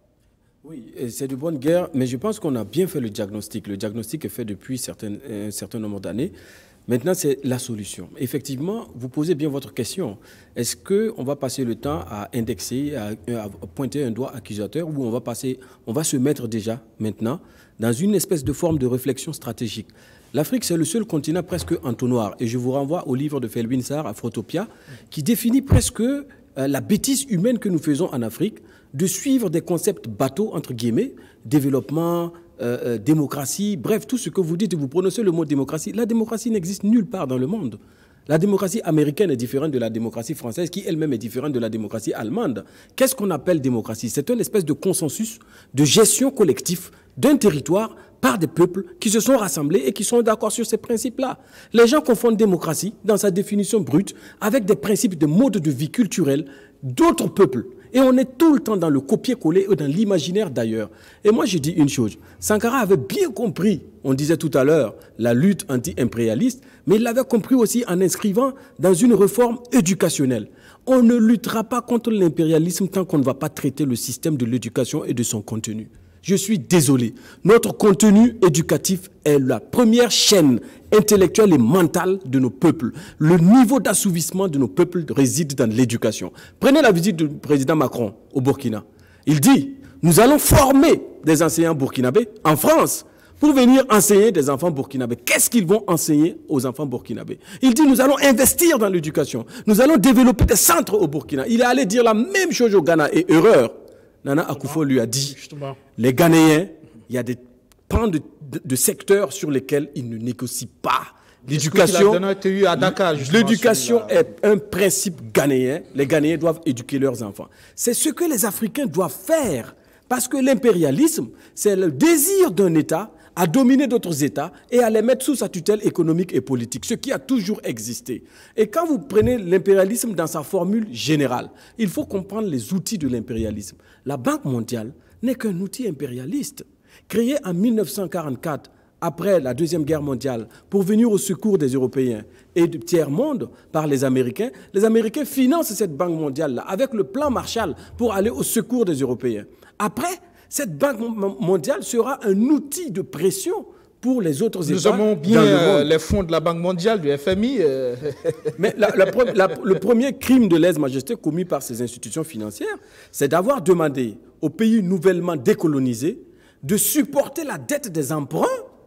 Oui, c'est de bonne guerre, mais je pense qu'on a bien fait le diagnostic. Le diagnostic est fait depuis certaines, un certain nombre d'années. Maintenant, c'est la solution. Effectivement, vous posez bien votre question. Est-ce qu'on va passer le temps à indexer, à, à pointer un doigt accusateur, ou on va, passer, on va se mettre déjà, maintenant, dans une espèce de forme de réflexion stratégique? L'Afrique, c'est le seul continent presque entonnoir. Et je vous renvoie au livre de Felwine Sarr, Afrotopia, qui définit presque euh, la bêtise humaine que nous faisons en Afrique, de suivre des concepts bateaux, entre guillemets, développement, Euh, euh, démocratie, bref, tout ce que vous dites, vous prononcez le mot démocratie. La démocratie n'existe nulle part dans le monde. La démocratie américaine est différente de la démocratie française, qui elle-même est différente de la démocratie allemande. Qu'est-ce qu'on appelle démocratie? C'est une espèce de consensus, de gestion collective d'un territoire par des peuples qui se sont rassemblés et qui sont d'accord sur ces principes-là. Les gens confondent démocratie, dans sa définition brute, avec des principes de mode de vie culturel d'autres peuples. Et on est tout le temps dans le copier-coller ou dans l'imaginaire d'ailleurs. Et moi, je dis une chose. Sankara avait bien compris, on disait tout à l'heure, la lutte anti-impérialiste, mais il l'avait compris aussi en inscrivant dans une réforme éducationnelle. On ne luttera pas contre l'impérialisme tant qu'on ne va pas traiter le système de l'éducation et de son contenu. Je suis désolé. Notre contenu éducatif est la première chaîne intellectuelle et mentale de nos peuples. Le niveau d'assouvissement de nos peuples réside dans l'éducation. Prenez la visite du président Macron au Burkina. Il dit, nous allons former des enseignants burkinabés en France pour venir enseigner des enfants burkinabés. Qu'est-ce qu'ils vont enseigner aux enfants burkinabés? Il dit, nous allons investir dans l'éducation. Nous allons développer des centres au Burkina. Il est allé dire la même chose au Ghana et erreur. Nana Akufo lui a dit, justement, les Ghanéens, il y a des pans de, de, de secteurs sur lesquels ils ne négocient pas. L'éducation est, l'éducation est un principe ghanéen. Les Ghanéens doivent éduquer leurs enfants. C'est ce que les Africains doivent faire. Parce que l'impérialisme, c'est le désir d'un État à dominer d'autres États et à les mettre sous sa tutelle économique et politique, ce qui a toujours existé. Et quand vous prenez l'impérialisme dans sa formule générale, il faut comprendre les outils de l'impérialisme. La Banque mondiale n'est qu'un outil impérialiste, créé en mille neuf cent quarante-quatre, après la Deuxième Guerre mondiale, pour venir au secours des Européens et du tiers-monde par les Américains. Les Américains financent cette Banque mondiale-là avec le plan Marshall pour aller au secours des Européens. Après, cette Banque mondiale sera un outil de pression pour les autres Nous États. Nous aimons bien euh, les fonds de la Banque mondiale, du F M I. Euh... Mais la, la, la, le premier crime de lèse-majesté commis par ces institutions financières, c'est d'avoir demandé aux pays nouvellement décolonisés de supporter la dette des emprunts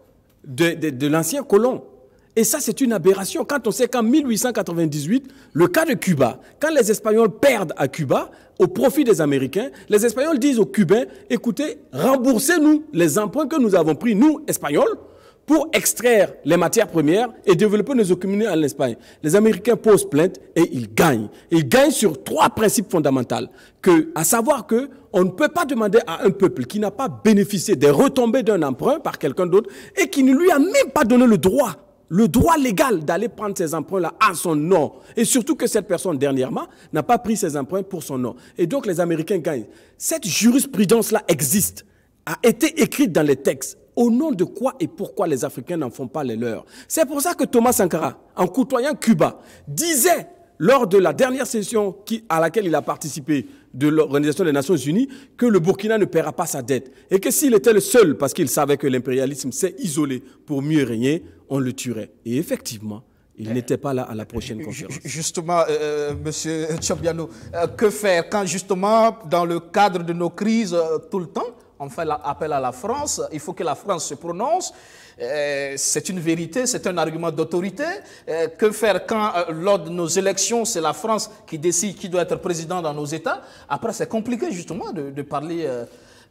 de, de, de l'ancien colon. Et ça, c'est une aberration. Quand on sait qu'en mille huit cent quatre-vingt-dix-huit, le cas de Cuba, quand les Espagnols perdent à Cuba, au profit des Américains, les Espagnols disent aux Cubains, écoutez, remboursez-nous les emprunts que nous avons pris, nous, Espagnols, pour extraire les matières premières et développer nos économies en Espagne. Les Américains posent plainte et ils gagnent. Ils gagnent sur trois principes fondamentaux. Que, à savoir qu'on ne peut pas demander à un peuple qui n'a pas bénéficié des retombées d'un emprunt par quelqu'un d'autre et qui ne lui a même pas donné le droit le droit légal d'aller prendre ces emprunts-là à son nom. Et surtout que cette personne, dernièrement, n'a pas pris ces emprunts pour son nom. Et donc, les Américains gagnent. Cette jurisprudence-là existe, a été écrite dans les textes. Au nom de quoi et pourquoi les Africains n'en font pas les leurs? C'est pour ça que Thomas Sankara, en côtoyant Cuba, disait, lors de la dernière session qui, à laquelle il a participé de l'Organisation des Nations Unies, que le Burkina ne paiera pas sa dette. Et que s'il était le seul, parce qu'il savait que l'impérialisme s'est isolé pour mieux régner, on le tuerait. Et effectivement, il euh, n'était pas là à la prochaine conférence. Justement, euh, Monsieur Tchobiano, euh, que faire quand justement, dans le cadre de nos crises, euh, tout le temps, on fait appel à la France, il faut que la France se prononce. Euh, c'est une vérité, c'est un argument d'autorité. Euh, que faire quand, euh, lors de nos élections, c'est la France qui décide qui doit être président dans nos États? Après, c'est compliqué justement de, de parler euh,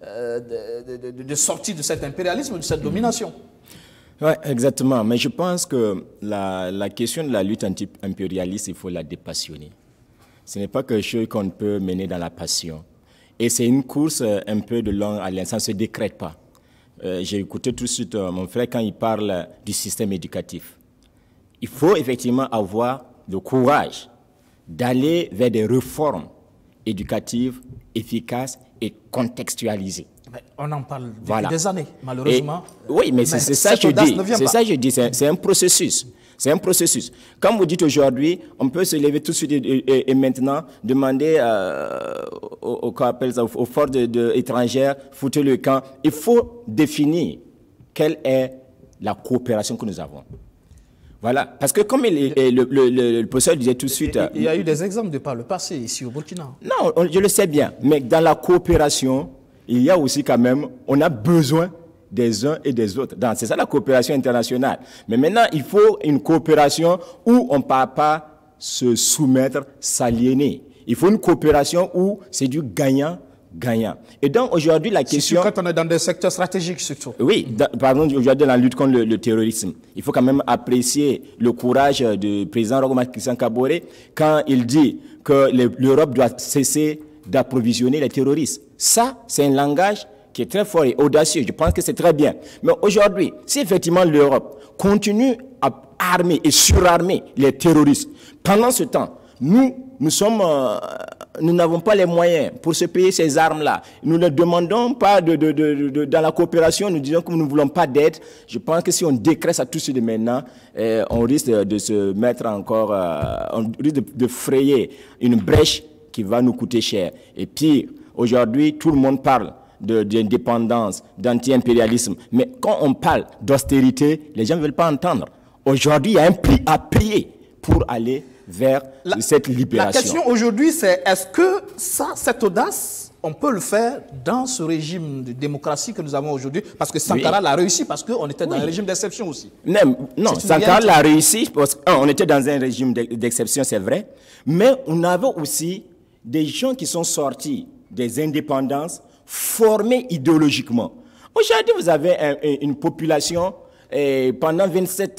euh, de, de, de sortie de cet impérialisme, de cette domination. Oui, exactement. Mais je pense que la, la question de la lutte anti-impérialiste, il faut la dépassionner. Ce n'est pas quelque chose qu'on peut mener dans la passion. Et c'est une course un peu de longue haleine, ça ne se décrète pas. Euh, J'ai écouté tout de suite euh, mon frère quand il parle du système éducatif. Il faut effectivement avoir le courage d'aller vers des réformes éducatives efficaces et contextualisées. Mais on en parle depuis voilà. des années, malheureusement. Et, oui, mais, mais c'est ça que je dis. C'est ça que je dis. C'est un processus. C'est un processus. Comme vous dites aujourd'hui, on peut se lever tout de suite et, et, et maintenant demander euh, aux, aux, aux forces de, de étrangères, foutez le camp. Il faut définir quelle est la coopération que nous avons. Voilà. Parce que comme il, le, le, le, le professeur disait tout de suite... Il y a eu des exemples de par le passé ici au Burkina. Non, on, je le sais bien. Mais dans la coopération, il y a aussi quand même, on a besoin des uns et des autres. C'est ça la coopération internationale. Mais maintenant, il faut une coopération où on ne part pas se soumettre, s'aliéner. Il faut une coopération où c'est du gagnant-gagnant. Et donc aujourd'hui, la question... Quand on est dans des secteurs stratégiques surtout. Oui, dans, par exemple, aujourd'hui dans la lutte contre le, le terrorisme, il faut quand même apprécier le courage du président Roch Marc Christian Kaboré quand il dit que l'Europe doit cesser d'approvisionner les terroristes. Ça, c'est un langage qui est très fort et audacieux. Je pense que c'est très bien. Mais aujourd'hui, si effectivement l'Europe continue à armer et surarmer les terroristes, pendant ce temps, nous, nous sommes, euh, nous n'avons pas les moyens pour se payer ces armes-là. Nous ne demandons pas de, de, de, de, dans la coopération, nous disons que nous ne voulons pas d'aide. Je pense que si on décrète ça tout de suite maintenant, euh, on risque de, de se mettre encore, euh, on risque de, de frayer une brèche qui va nous coûter cher. Et puis, aujourd'hui, tout le monde parle d'indépendance, d'anti-impérialisme. Mais quand on parle d'austérité, les gens ne veulent pas entendre. Aujourd'hui, il y a un prix à payer pour aller vers la, cette libération. La question aujourd'hui, c'est est-ce que ça, cette audace, on peut le faire dans ce régime de démocratie que nous avons aujourd'hui? Parce que Sankara oui. l'a réussi parce qu'on était dans oui. un régime d'exception aussi. Non, non Sankara l'a réussi parce qu'on était dans un régime d'exception, c'est vrai. Mais on avait aussi des gens qui sont sortis des indépendances formés idéologiquement. Aujourd'hui, vous avez un, une population, et pendant vingt-sept ans,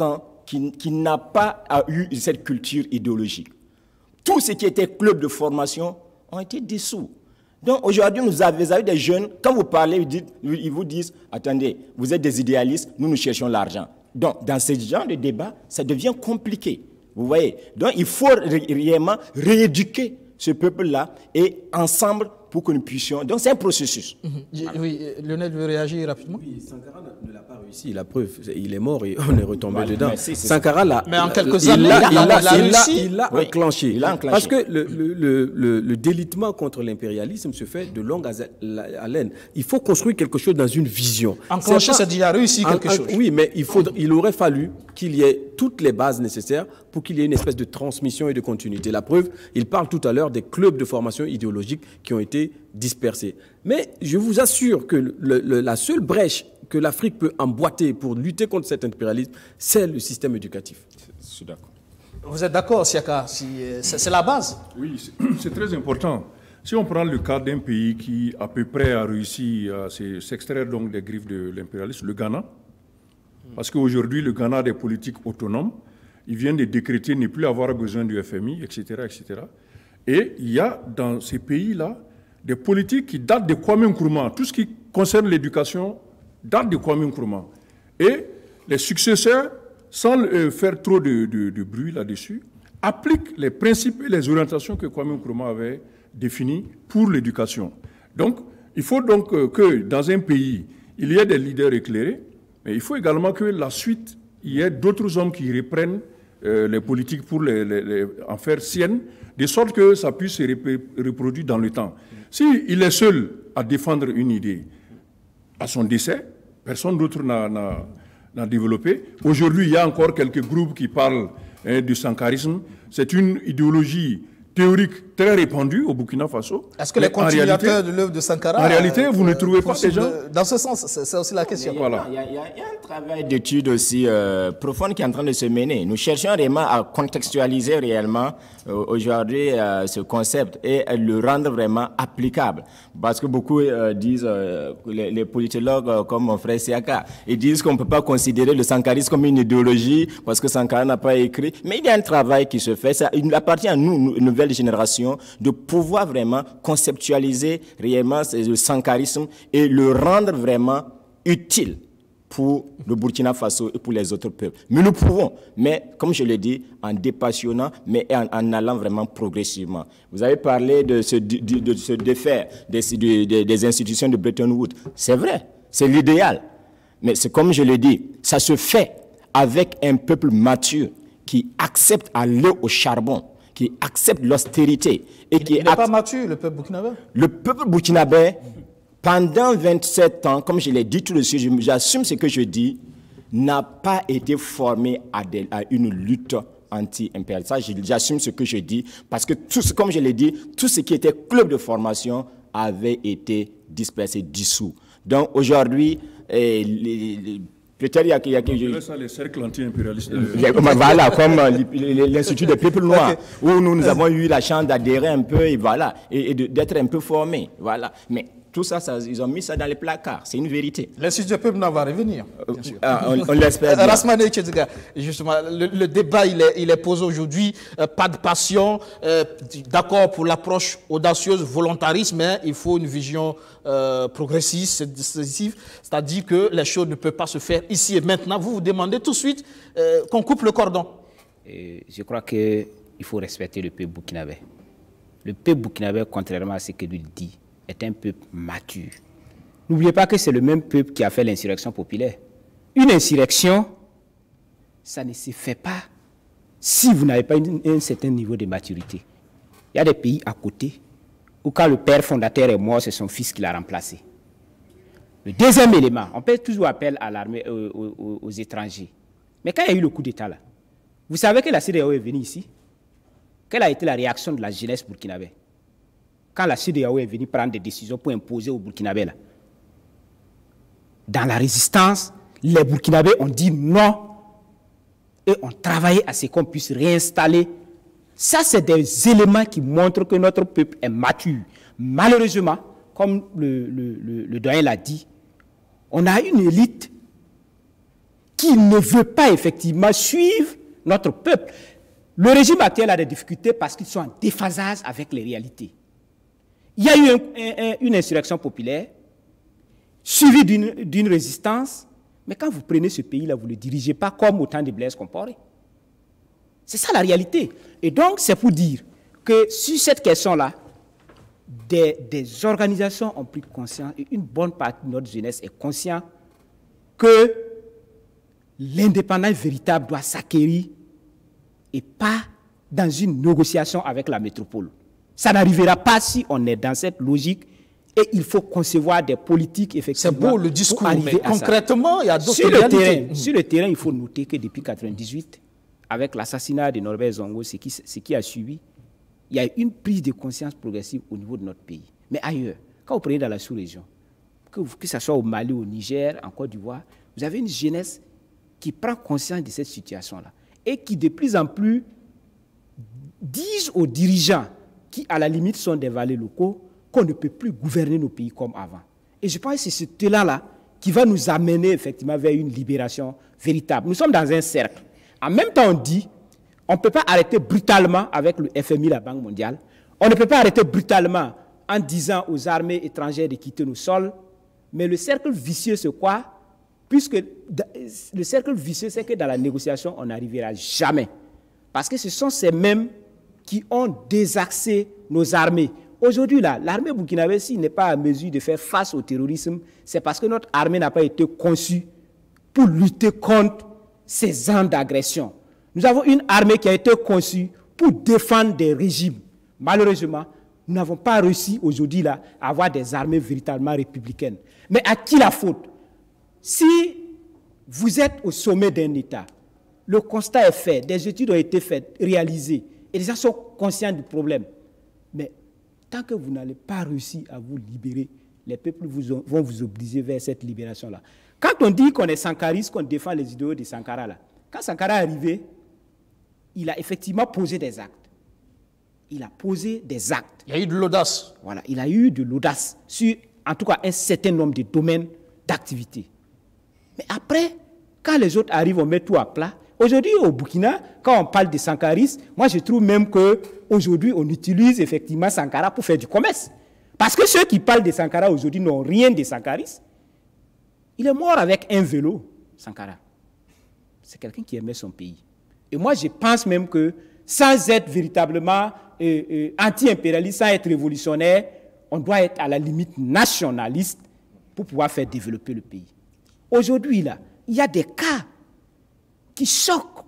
qui, qui n'a pas eu cette culture idéologique. Tout ce qui était club de formation ont été dissous. Donc aujourd'hui, vous avez, vous avez des jeunes, quand vous parlez, ils, dites, ils vous disent, attendez, vous êtes des idéalistes, nous, nous cherchons l'argent. Donc dans ce genre de débat, ça devient compliqué. Vous voyez? Donc il faut réellement rééduquer ce peuple-là et ensemble pour que nous puissions... Donc c'est un processus. Mmh. Oui, Lionel veut réagir rapidement. Oui, Sankara ne l'a pas réussi. La preuve, il est mort et on est retombé voilà, dedans. Merci, Sankara l'a... Mais en quelques années, il l'a oui, enclenché. Il a enclenché. Parce que le, le, le, le délitement contre l'impérialisme se fait de longue haleine. Il faut construire quelque chose dans une vision. Enclencher, c'est déjà réussi quelque en, chose. Oui, mais il, faudrait, il aurait fallu qu'il y ait toutes les bases nécessaires pour qu'il y ait une espèce de transmission et de continuité. La preuve, il parle tout à l'heure des clubs de formation idéologique qui ont été dispersés. Mais je vous assure que le, le, la seule brèche que l'Afrique peut emboîter pour lutter contre cet impérialisme, c'est le système éducatif. Je suis d'accord. Vous êtes d'accord, Siaka? Si, c'est la base? Oui, c'est très important. Si on prend le cas d'un pays qui, à peu près, a réussi à s'extraire donc des griffes de l'impérialisme, le Ghana, parce qu'aujourd'hui, le Ghana a des politiques autonomes, il vient de décréter ne plus avoir besoin du F M I, et cetera, et cetera. Et il y a dans ces pays-là des politiques qui datent de Kwame Nkrumah. Tout ce qui concerne l'éducation date de Kwame Nkrumah. Et les successeurs, sans euh, faire trop de, de, de bruit là-dessus, appliquent les principes et les orientations que Kwame Nkrumah avait définies pour l'éducation. Donc, il faut donc euh, que dans un pays, il y ait des leaders éclairés, mais il faut également que la suite, il y ait d'autres hommes qui reprennent euh, les politiques pour les, les, les, en faire siennes, de sorte que ça puisse se reproduire dans le temps. S'il est seul à défendre une idée, à son décès, personne d'autre n'a développé. Aujourd'hui, il y a encore quelques groupes qui parlent hein, du sankarisme. C'est une idéologie théorique très répandue au Burkina Faso. Est-ce que les continuateurs de l'œuvre de Sankara... En réalité, vous euh, ne trouvez pas ces gens... Dans ce sens, c'est aussi la question. Il y a, voilà. il y a, il y a, il y a un travail d'étude aussi euh, profonde qui est en train de se mener. Nous cherchons réellement à contextualiser réellement euh, aujourd'hui euh, ce concept et à le rendre vraiment applicable. Parce que beaucoup euh, disent, euh, les, les politologues euh, comme mon frère Siaka, ils disent qu'on ne peut pas considérer le sankarisme comme une idéologie parce que Sankara n'a pas écrit. Mais il y a un travail qui se fait. Ça, il appartient à nous, nous nouvelle génération, de pouvoir vraiment conceptualiser réellement le sankarisme et le rendre vraiment utile pour le Burkina Faso et pour les autres peuples. Mais nous pouvons, mais comme je l'ai dit, en dépassionnant, mais en, en allant vraiment progressivement. Vous avez parlé de se, de, de se défaire des, de, des institutions de Bretton Woods. C'est vrai, c'est l'idéal. Mais c'est comme je l'ai dit, ça se fait avec un peuple mature qui accepte à aller au charbon, qui accepte l'austérité. et qui Il n'est pas mature, le peuple burkinabé? Le peuple burkinabé, pendant vingt-sept ans, comme je l'ai dit tout de suite, j'assume ce que je dis, n'a pas été formé à, des, à une lutte anti-impérialiste. J'assume ce que je dis, parce que, tout ce, comme je l'ai dit, tout ce qui était club de formation avait été dispersé, dissous. Donc aujourd'hui, eh, les, les, peut-être il y a... Il y a que ça, les cercles anti-impérialistes. Voilà, comme l'Institut des peuples noirs, où nous, nous avons eu la chance d'adhérer un peu et voilà, et, et d'être un peu formés. Voilà. Mais tout ça, ça, ils ont mis ça dans les placards, c'est une vérité. L'Institut des peuples noirs va revenir, bien sûr. Ah, on on l'espère bien. Rasmane Tchediga, justement, le, le débat, il est, il est posé aujourd'hui. Euh, pas de passion, euh, d'accord pour l'approche audacieuse, volontariste, mais il faut une vision euh, progressiste, décisive. C'est-à-dire que les choses ne peuvent pas se faire ici et maintenant. Vous vous demandez tout de suite euh, qu'on coupe le cordon. Et je crois qu'il faut respecter le peuple burkinabé. Le peuple burkinabé, contrairement à ce que lui dit, est un peuple mature. N'oubliez pas que c'est le même peuple qui a fait l'insurrection populaire. Une insurrection, ça ne se fait pas si vous n'avez pas une, un certain niveau de maturité. Il y a des pays à côté où quand le père fondateur est mort, c'est son fils qui l'a remplacé. Le deuxième élément, on fait toujours appel à l'armée, aux, aux, aux étrangers. Mais quand il y a eu le coup d'État là, vous savez que la C D A O est venue ici? Quelle a été la réaction de la jeunesse burkinabé? Quand la C D A O est venue prendre des décisions pour imposer aux Burkinabés, là, dans la résistance, les Burkinabés ont dit non et ont travaillé à ce qu'on puisse réinstaller. Ça, c'est des éléments qui montrent que notre peuple est mature. Malheureusement, comme le, le, le, le doyen l'a dit, on a une élite qui ne veut pas effectivement suivre notre peuple. Le régime actuel a des difficultés parce qu'ils sont en déphasage avec les réalités. Il y a eu un, un, une insurrection populaire, suivie d'une résistance, mais quand vous prenez ce pays-là, vous ne le dirigez pas comme au temps de Blaise Compaoré. C'est ça la réalité. Et donc, c'est pour dire que sur cette question-là, des, des organisations ont pris conscience, et une bonne partie de notre jeunesse est consciente que l'indépendance véritable doit s'acquérir et pas dans une négociation avec la métropole. Ça n'arrivera pas si on est dans cette logique et il faut concevoir des politiques effectivement. C'est beau le discours, mais concrètement, il y a d'autres réalités. Mmh. Sur le terrain, il faut noter que depuis mille neuf cent quatre-vingt-dix-huit, avec l'assassinat de Norbert Zongo, ce qui, ce qui a suivi, il y a une prise de conscience progressive au niveau de notre pays. Mais ailleurs, quand vous prenez dans la sous-région, que, que ce soit au Mali, au Niger, en Côte d'Ivoire, vous avez une jeunesse qui prend conscience de cette situation-là et qui de plus en plus disent aux dirigeants qui, à la limite, sont des valets locaux, qu'on ne peut plus gouverner nos pays comme avant. Et je pense que c'est ce talent-là qui va nous amener effectivement vers une libération véritable. Nous sommes dans un cercle. En même temps, on dit, on ne peut pas arrêter brutalement avec le F M I, la Banque mondiale. On ne peut pas arrêter brutalement en disant aux armées étrangères de quitter nos sols. Mais le cercle vicieux, c'est quoi? Puisque le cercle vicieux, c'est que dans la négociation, on n'arrivera jamais. Parce que ce sont ces mêmes qui ont désaxé nos armées. Aujourd'hui, là, l'armée burkinabé, s'il n'est pas à mesure de faire face au terrorisme, c'est parce que notre armée n'a pas été conçue pour lutter contre ces ans d'agression. Nous avons une armée qui a été conçue pour défendre des régimes. Malheureusement, nous n'avons pas réussi aujourd'hui là à avoir des armées véritablement républicaines. Mais à qui la faute? Si vous êtes au sommet d'un État, le constat est fait, des études ont été faites, réalisées, et les gens sont conscients du problème. Mais tant que vous n'allez pas réussir à vous libérer, les peuples vous ont, vont vous obliger vers cette libération-là. Quand on dit qu'on est sankariste, qu'on défend les idéaux de Sankara, là, quand Sankara est arrivé, il a effectivement posé des actes. Il a posé des actes. Il y a eu de l'audace. Voilà, il a eu de l'audace sur, en tout cas, un certain nombre de domaines d'activité. Mais après, quand les autres arrivent, on met tout à plat. Aujourd'hui, au Burkina, quand on parle de sankaristes, moi je trouve même qu'aujourd'hui, on utilise effectivement Sankara pour faire du commerce. Parce que ceux qui parlent de Sankara aujourd'hui n'ont rien de sankariste. Il est mort avec un vélo, Sankara. C'est quelqu'un qui aimait son pays. Et moi, je pense même que sans être véritablement euh, euh, anti-impérialiste, sans être révolutionnaire, on doit être à la limite nationaliste pour pouvoir faire développer le pays. Aujourd'hui, là, il y a des cas qui choquent.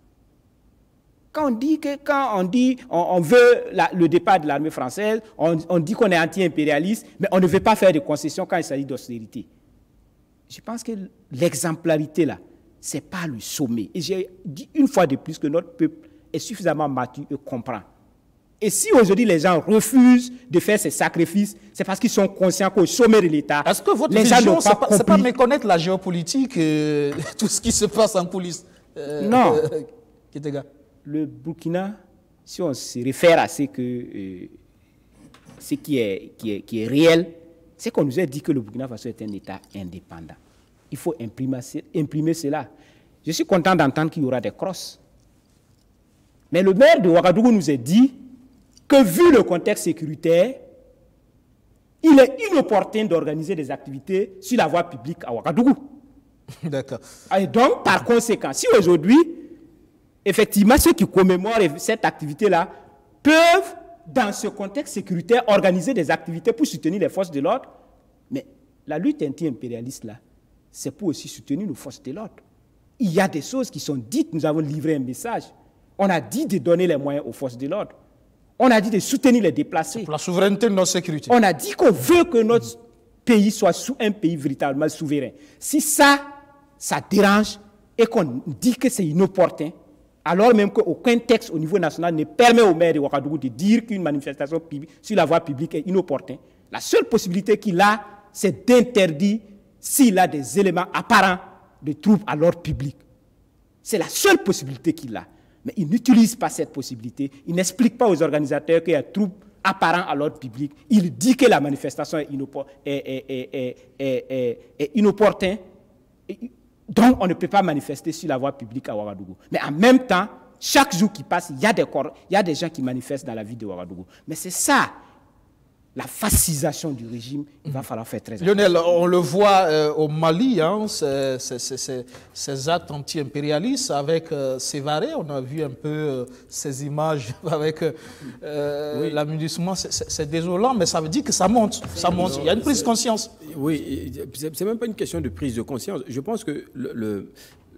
Quand on dit que quand on dit on, on veut la, le départ de l'armée française, on, on dit qu'on est anti-impérialiste, mais on ne veut pas faire de concessions quand il s'agit d'austérité. Je pense que l'exemplarité, là, ce n'est pas le sommet. Et j'ai dit une fois de plus que notre peuple est suffisamment mature et comprend. Et si aujourd'hui les gens refusent de faire ces sacrifices, c'est parce qu'ils sont conscients qu'au sommet de l'État, est-ce que votre vision, ce n'est pas, pas méconnaître la géopolitique, euh, tout ce qui se passe en coulisses euh, Non. Euh, Kitega. Le Burkina, si on se réfère à ce, que, euh, ce qui, est, qui, est, qui est réel, c'est qu'on nous a dit que le Burkina Faso est un État indépendant. Il faut imprimer, imprimer cela. Je suis content d'entendre qu'il y aura des crosses. Mais le maire de Ouagadougou nous a dit que vu le contexte sécuritaire, il est inopportun d'organiser des activités sur la voie publique à Ouagadougou. D'accord. Et donc, par conséquent, si aujourd'hui, effectivement, ceux qui commémorent cette activité-là peuvent, dans ce contexte sécuritaire, organiser des activités pour soutenir les forces de l'ordre, mais la lutte anti-impérialiste, là, c'est pour aussi soutenir nos forces de l'ordre. Il y a des choses qui sont dites, nous avons livré un message. On a dit de donner les moyens aux forces de l'ordre. On a dit de soutenir les déplacés. Pour la souveraineté de notre sécurité. On a dit qu'on veut que notre pays soit sous un pays véritablement souverain. Si ça, ça dérange et qu'on dit que c'est inopportun, alors même qu'aucun texte au niveau national ne permet au maire de Ouagadougou de dire qu'une manifestation sur la voie publique est inopportune, la seule possibilité qu'il a, c'est d'interdire s'il a des éléments apparents de troubles à l'ordre public. C'est la seule possibilité qu'il a. Mais il n'utilise pas cette possibilité. Il n'explique pas aux organisateurs qu'il y a troubles apparents à l'ordre public. Il dit que la manifestation est, inopor est, est, est, est, est, est inopportune. Et Donc, on ne peut pas manifester sur la voie publique à Ouagadougou. Mais en même temps, chaque jour qui passe, il y a des corps, il y a des gens qui manifestent dans la ville de Ouagadougou. Mais c'est ça, la fascisation du régime, il va falloir faire très attention. Lionel, on le voit euh, au Mali, hein, ces, ces, ces, ces actes anti-impérialistes avec euh, Sévaré, on a vu un peu euh, ces images avec euh, oui. l'amunissement, c'est désolant, mais ça veut dire que ça monte, ça monte. Il y a une prise de conscience. Oui, c'est même pas une question de prise de conscience. Je pense que le, le,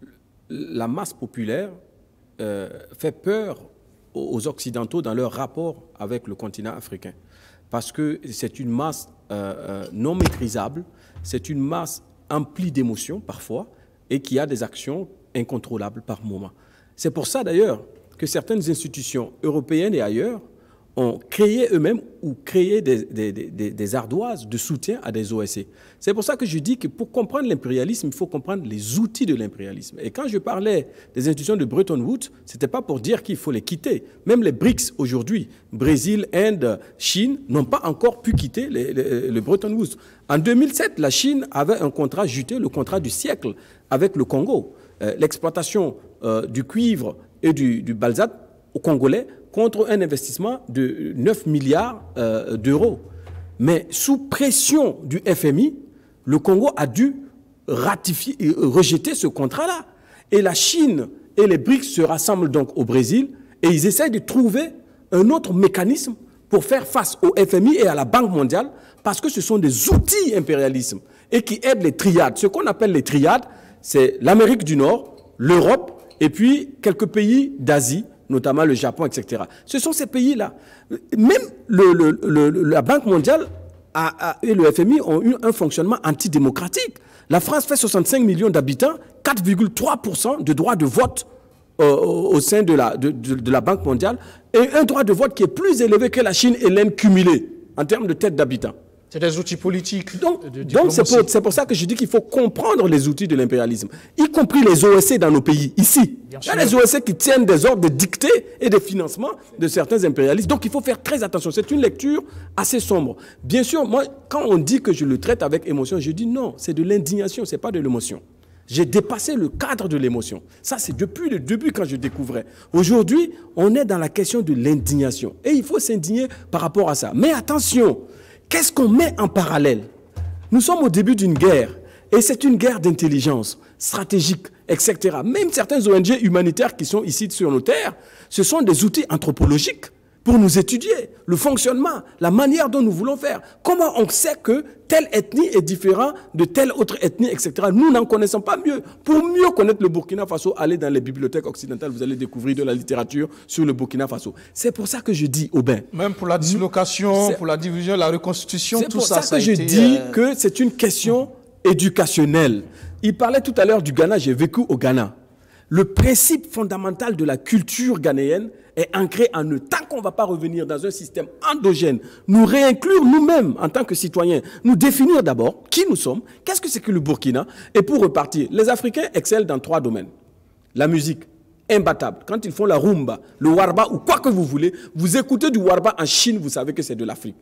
la masse populaire euh, fait peur aux Occidentaux dans leur rapport avec le continent africain. Parce que c'est une masse euh, euh, non maîtrisable, c'est une masse emplie d'émotions parfois, et qui a des actions incontrôlables par moment. C'est pour ça d'ailleurs que certaines institutions européennes et ailleurs ont créé eux-mêmes ou créé des, des, des, des ardoises de soutien à des O S C. C'est pour ça que je dis que pour comprendre l'impérialisme, il faut comprendre les outils de l'impérialisme. Et quand je parlais des institutions de Bretton Woods, ce n'était pas pour dire qu'il faut les quitter. Même les BRICS aujourd'hui, Brésil, Inde, Chine, n'ont pas encore pu quitter les, les, les Bretton Woods. En deux mille sept, la Chine avait un contrat juté, le contrat du siècle avec le Congo. Euh, L'exploitation euh, du cuivre et du, du balzate au Congolais contre un investissement de neuf milliards euh, d'euros. Mais sous pression du F M I, le Congo a dû ratifier, euh, rejeter ce contrat-là. Et la Chine et les BRICS se rassemblent donc au Brésil et ils essaient de trouver un autre mécanisme pour faire face au F M I et à la Banque mondiale parce que ce sont des outils impérialisme et qui aident les triades. Ce qu'on appelle les triades, c'est l'Amérique du Nord, l'Europe et puis quelques pays d'Asie, notamment le Japon, et cetera. Ce sont ces pays-là. Même le, le, le, la Banque mondiale a, a, et le F M I ont eu un fonctionnement antidémocratique. La France fait soixante-cinq millions d'habitants, quatre virgule trois pour cent de droits de vote euh, au sein de la, de, de, de la Banque mondiale, et un droit de vote qui est plus élevé que la Chine et l'Inde cumulées en termes de tête d'habitants. C'est des outils politiques. Donc, donc c'est pour, pour ça que je dis qu'il faut comprendre les outils de l'impérialisme, y compris les O S C dans nos pays, ici. Bien il y a sûr. Les O S C qui tiennent des ordres de dictée et des financements de certains impérialistes. Donc il faut faire très attention. C'est une lecture assez sombre. Bien sûr, moi, quand on dit que je le traite avec émotion, je dis non, c'est de l'indignation, ce n'est pas de l'émotion. J'ai dépassé le cadre de l'émotion. Ça, c'est depuis le début quand je découvrais. Aujourd'hui, on est dans la question de l'indignation. Et il faut s'indigner par rapport à ça. Mais attention, qu'est-ce qu'on met en parallèle? Nous sommes au début d'une guerre, et c'est une guerre d'intelligence, stratégique, et cetera. Même certains O N G humanitaires qui sont ici sur nos terres, ce sont des outils anthropologiques pour nous étudier le fonctionnement, la manière dont nous voulons faire. Comment on sait que telle ethnie est différente de telle autre ethnie, et cetera. Nous n'en connaissons pas mieux. Pour mieux connaître le Burkina Faso, allez dans les bibliothèques occidentales, vous allez découvrir de la littérature sur le Burkina Faso. C'est pour ça que je dis, Aubin. Même pour la dislocation, pour la division, la reconstitution, tout ça, ça, ça a été... C'est pour ça que je dis euh... que c'est une question éducationnelle. Il parlait tout à l'heure du Ghana, j'ai vécu au Ghana. Le principe fondamental de la culture ghanéenne est ancré en eux. Tant qu'on ne va pas revenir dans un système endogène, nous réinclure nous-mêmes en tant que citoyens, nous définir d'abord qui nous sommes, qu'est-ce que c'est que le Burkina, et pour repartir. Les Africains excellent dans trois domaines. La musique, imbattable. Quand ils font la rumba, le warba ou quoi que vous voulez, vous écoutez du warba en Chine, vous savez que c'est de l'Afrique.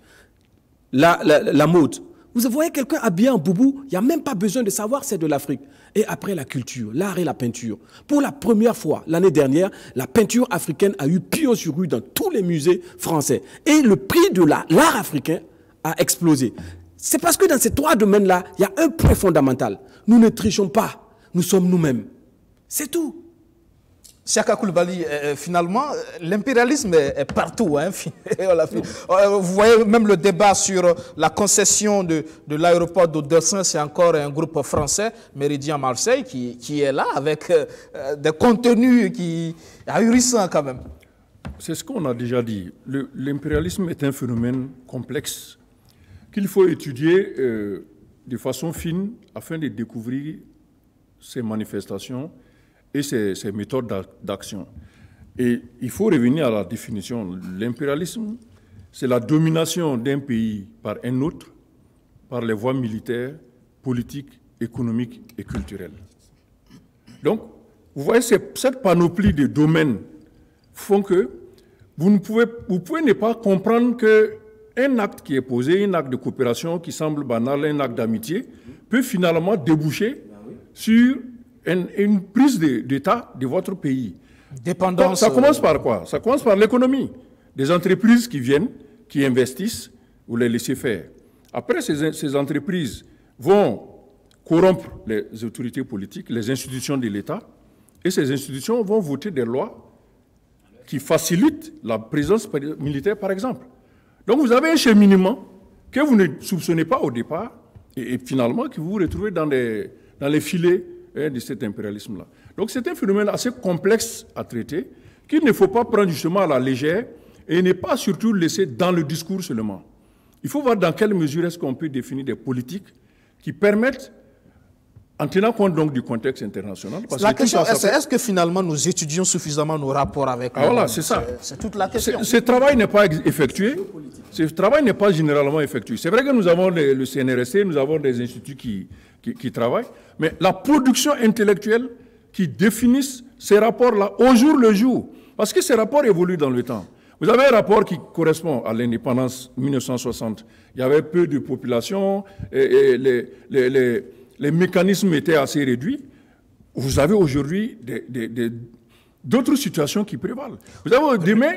La, la, la mode. Vous voyez quelqu'un habillé en boubou, il n'y a même pas besoin de savoir c'est de l'Afrique. Et après la culture, l'art et la peinture. Pour la première fois, l'année dernière, la peinture africaine a eu pion sur rue dans tous les musées français. Et le prix de l'art africain a explosé. C'est parce que dans ces trois domaines-là, il y a un point fondamental. Nous ne trichons pas, nous sommes nous-mêmes. C'est tout. Siaka Coulibaly, euh, finalement, l'impérialisme est, est partout. Hein. Vous voyez même le débat sur la concession de, de l'aéroport d'Odersin, c'est encore un groupe français, Méridien Marseille, qui, qui est là avec euh, des contenus qui ahurissants quand même. C'est ce qu'on a déjà dit. L'impérialisme est un phénomène complexe qu'il faut étudier euh, de façon fine afin de découvrir ces manifestations et ces, ces méthodes d'action. Et il faut revenir à la définition. L'impérialisme, c'est la domination d'un pays par un autre, par les voies militaires, politiques, économiques et culturelles. Donc, vous voyez, cette panoplie de domaines font que vous, ne pouvez, vous pouvez ne pas comprendre qu'un acte qui est posé, un acte de coopération qui semble banal, un acte d'amitié, peut finalement déboucher sur une, une prise d'État de, de votre pays. Dépendance. Ça commence par quoi? Ça commence par l'économie. Des entreprises qui viennent, qui investissent, vous les laissez faire. Après, ces, ces entreprises vont corrompre les autorités politiques, les institutions de l'État, et ces institutions vont voter des lois qui facilitent la présence militaire, par exemple. Donc vous avez un cheminement que vous ne soupçonnez pas au départ, et, et finalement que vous vous retrouvez dans, des, dans les filets hein, de cet impérialisme-là. Donc c'est un phénomène assez complexe à traiter, qu'il ne faut pas prendre justement à la légère, et ne pas surtout laisser dans le discours seulement. Il faut voir dans quelle mesure est-ce qu'on peut définir des politiques qui permettent, en tenant compte donc du contexte international. Parce la que question, ça, est-ce est que finalement nous étudions suffisamment nos rapports avec ah, voilà, c'est ça. C'est toute la question. Ce travail n'est pas effectué. Ce travail n'est pas généralement effectué. C'est vrai que nous avons le, le C N R S C, nous avons des instituts qui, qui, qui travaillent, mais la production intellectuelle qui définissent ces rapports-là au jour le jour, parce que ces rapports évoluent dans le temps. Vous avez un rapport qui correspond à l'indépendance mille neuf cent soixante. Il y avait peu de population, et, et les, les, les, les mécanismes étaient assez réduits. Vous avez aujourd'hui d'autres situations qui prévalent. Vous avez demain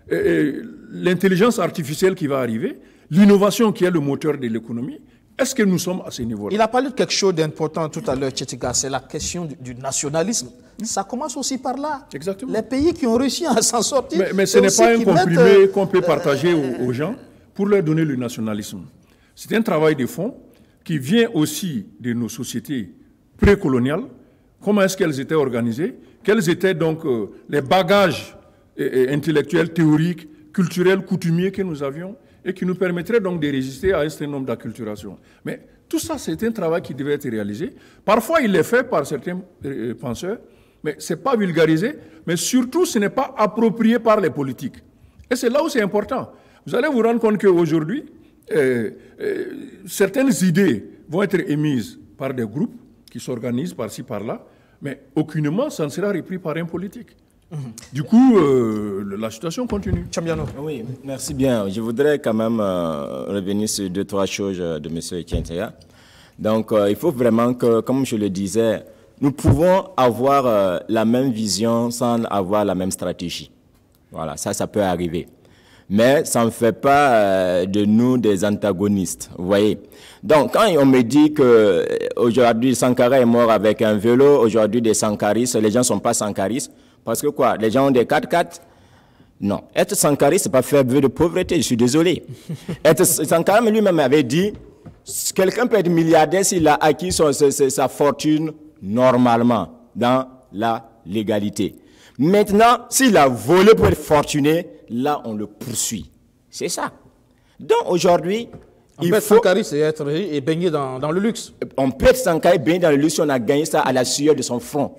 l'intelligence artificielle qui va arriver, l'innovation qui est le moteur de l'économie. Est-ce que nous sommes à ce niveau-là? Il a parlé de quelque chose d'important tout à l'heure, Tchétika, c'est la question du, du nationalisme. Ça commence aussi par là. Exactement. Les pays qui ont réussi à s'en sortir. Mais, mais ce n'est pas un comprimé euh, qu'on peut partager euh, aux, aux gens pour leur donner le nationalisme. C'est un travail de fond qui vient aussi de nos sociétés précoloniales. Comment est-ce qu'elles étaient organisées? Quels étaient donc euh, les bagages euh, intellectuels, théoriques, culturels, coutumiers que nous avions et qui nous permettraient donc de résister à un certain nombre d'acculturations. Mais tout ça, c'est un travail qui devait être réalisé. Parfois, il est fait par certains euh, penseurs, mais ce n'est pas vulgarisé, mais surtout, ce n'est pas approprié par les politiques. Et c'est là où c'est important. Vous allez vous rendre compte qu'aujourd'hui, euh, euh, certaines idées vont être émises par des groupes qui s'organisent par-ci, par-là, mais aucunement, ça ne sera repris par un politique. Mm-hmm. Du coup, euh, la situation continue. Chambiano. Oui, merci bien. Je voudrais quand même euh, revenir sur deux, trois choses de M. Etienne. Donc, euh, il faut vraiment que, comme je le disais, nous pouvons avoir euh, la même vision sans avoir la même stratégie. Voilà, ça, ça peut arriver. Mais ça ne fait pas euh, de nous des antagonistes, vous voyez. Donc, quand on me dit qu'aujourd'hui, Sankara est mort avec un vélo, aujourd'hui, des sankaristes, les gens ne sont pas sankaristes, parce que quoi, les gens ont des quatre-quatre? Non. Être sankariste, ce n'est pas faire vœu de pauvreté, je suis désolé. Être Sankara lui-même avait dit, quelqu'un peut être milliardaire s'il a acquis son, sa, sa fortune normalement, dans la légalité. Maintenant, s'il a volé pour être fortuné, là, on le poursuit. C'est ça. Donc, aujourd'hui, il faut... Sankari, c'est être et baigner dans, dans le luxe. On peut être Sankari, baigner dans le luxe si on a gagné ça à la sueur de son front.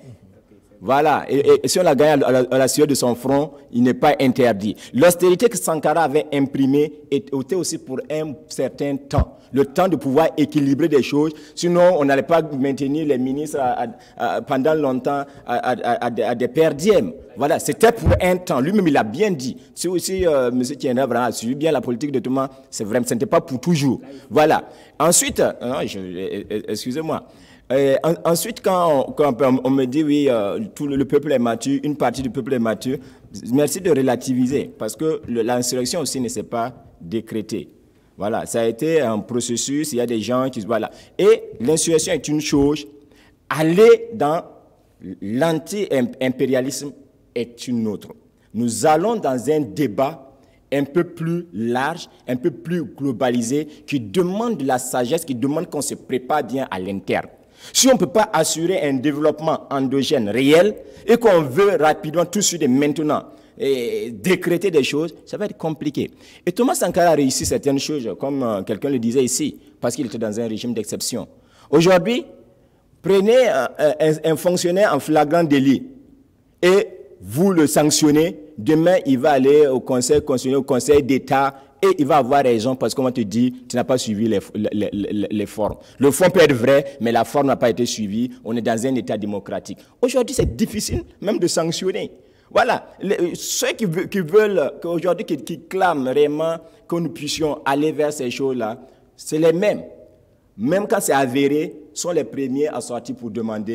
Voilà. Et, et, et si on a gagné à la, à la sueur de son front, il n'est pas interdit. L'austérité que Sankara avait imprimée était aussi pour un certain temps. Le temps de pouvoir équilibrer des choses. Sinon, on n'allait pas maintenir les ministres à, à, à, pendant longtemps à, à, à, à des perdièmes. Voilà, c'était pour un temps. Lui-même, il a bien dit. Si aussi euh, M. Tiendra a suivi bien la politique de Thomas, c'est vrai, ce n'était pas pour toujours. Voilà. Ensuite, euh, excusez-moi. Euh, en, ensuite, quand, on, quand on, on me dit, oui, euh, tout le, le peuple est mature, une partie du peuple est mature, merci de relativiser, parce que l'insurrection aussi ne s'est pas décrétée. Voilà, ça a été un processus, il y a des gens qui... Voilà. Et l'insurrection est une chose, aller dans l'anti-impérialisme est une autre. Nous allons dans un débat un peu plus large, un peu plus globalisé, qui demande de la sagesse, qui demande qu'on se prépare bien à l'interne. Si on ne peut pas assurer un développement endogène réel et qu'on veut rapidement, tout de suite et maintenant, et décréter des choses, ça va être compliqué. Et Thomas Sankara a réussi certaines choses, comme euh, quelqu'un le disait ici, parce qu'il était dans un régime d'exception. Aujourd'hui, prenez un, un, un fonctionnaire en flagrant délit et vous le sanctionnez, demain il va aller au conseil constitutionnel, au conseil d'État, et il va avoir raison parce qu'on te dit, tu n'as pas suivi les, les, les, les formes. Le fond peut être vrai, mais la forme n'a pas été suivie. On est dans un État démocratique. Aujourd'hui, c'est difficile même de sanctionner. Voilà. Les, ceux qui, qui veulent, aujourd'hui, qui, qui clament vraiment que nous puissions aller vers ces choses-là, c'est les mêmes. Même quand c'est avéré, sont les premiers à sortir pour demander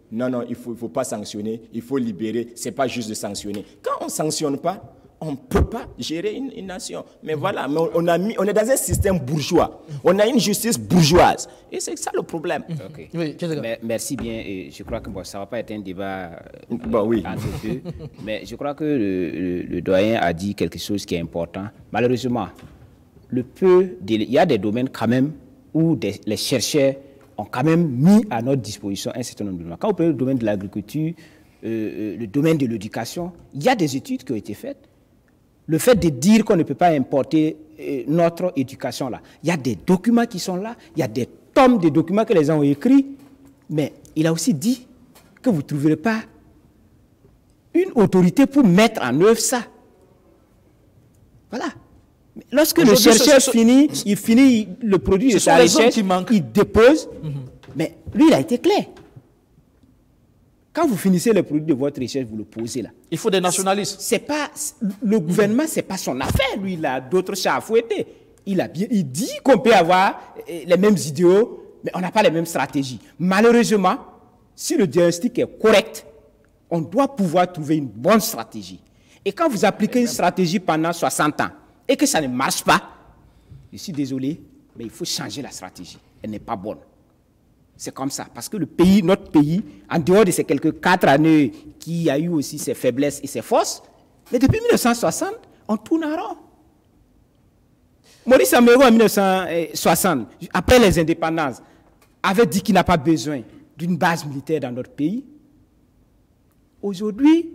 non, non, il ne faut, il faut pas sanctionner, il faut libérer, ce n'est pas juste de sanctionner. Quand on ne sanctionne pas, on ne peut pas gérer une, une nation. Mais voilà, mais on, on, a mis, on est dans un système bourgeois. On a une justice bourgeoise. Et c'est ça le problème. Okay. Oui, merci bien. Et je crois que bon, ça ne va pas être un débat euh, bon, oui. entre deux. Mais je crois que le, le, le doyen a dit quelque chose qui est important. Malheureusement, le peu de, il y a des domaines quand même où des, les chercheurs ont quand même mis à notre disposition un certain nombre de domaines. Quand vous prenez le domaine de l'agriculture, euh, le domaine de l'éducation, il y a des études qui ont été faites. Le fait de dire qu'on ne peut pas importer euh, notre éducation là, il y a des documents qui sont là, il y a des tomes de documents que les gens ont écrits, mais il a aussi dit que vous ne trouverez pas une autorité pour mettre en œuvre ça. Voilà. Lorsque le chercheur ce, ce, finit, il finit le produit de sa recherche, il dépose, mm-hmm. mais lui il a été clair. Quand vous finissez le produit de votre recherche, vous le posez là. Il faut des nationalistes. C'est pas, le gouvernement, ce n'est pas son affaire. Lui, il a d'autres chats à fouetter. Il, a bien, il dit qu'on peut avoir les mêmes idéaux, mais on n'a pas les mêmes stratégies. Malheureusement, si le diagnostic est correct, on doit pouvoir trouver une bonne stratégie. Et quand vous appliquez une stratégie pendant soixante ans et que ça ne marche pas, je suis désolé, mais il faut changer la stratégie. Elle n'est pas bonne. C'est comme ça, parce que le pays, notre pays, en dehors de ces quelques quatre années qui a eu aussi ses faiblesses et ses forces, mais depuis mille neuf cent soixante, on tourne en rond. Maurice Améro en mille neuf cent soixante, après les indépendances, avait dit qu'il n'a pas besoin d'une base militaire dans notre pays. Aujourd'hui,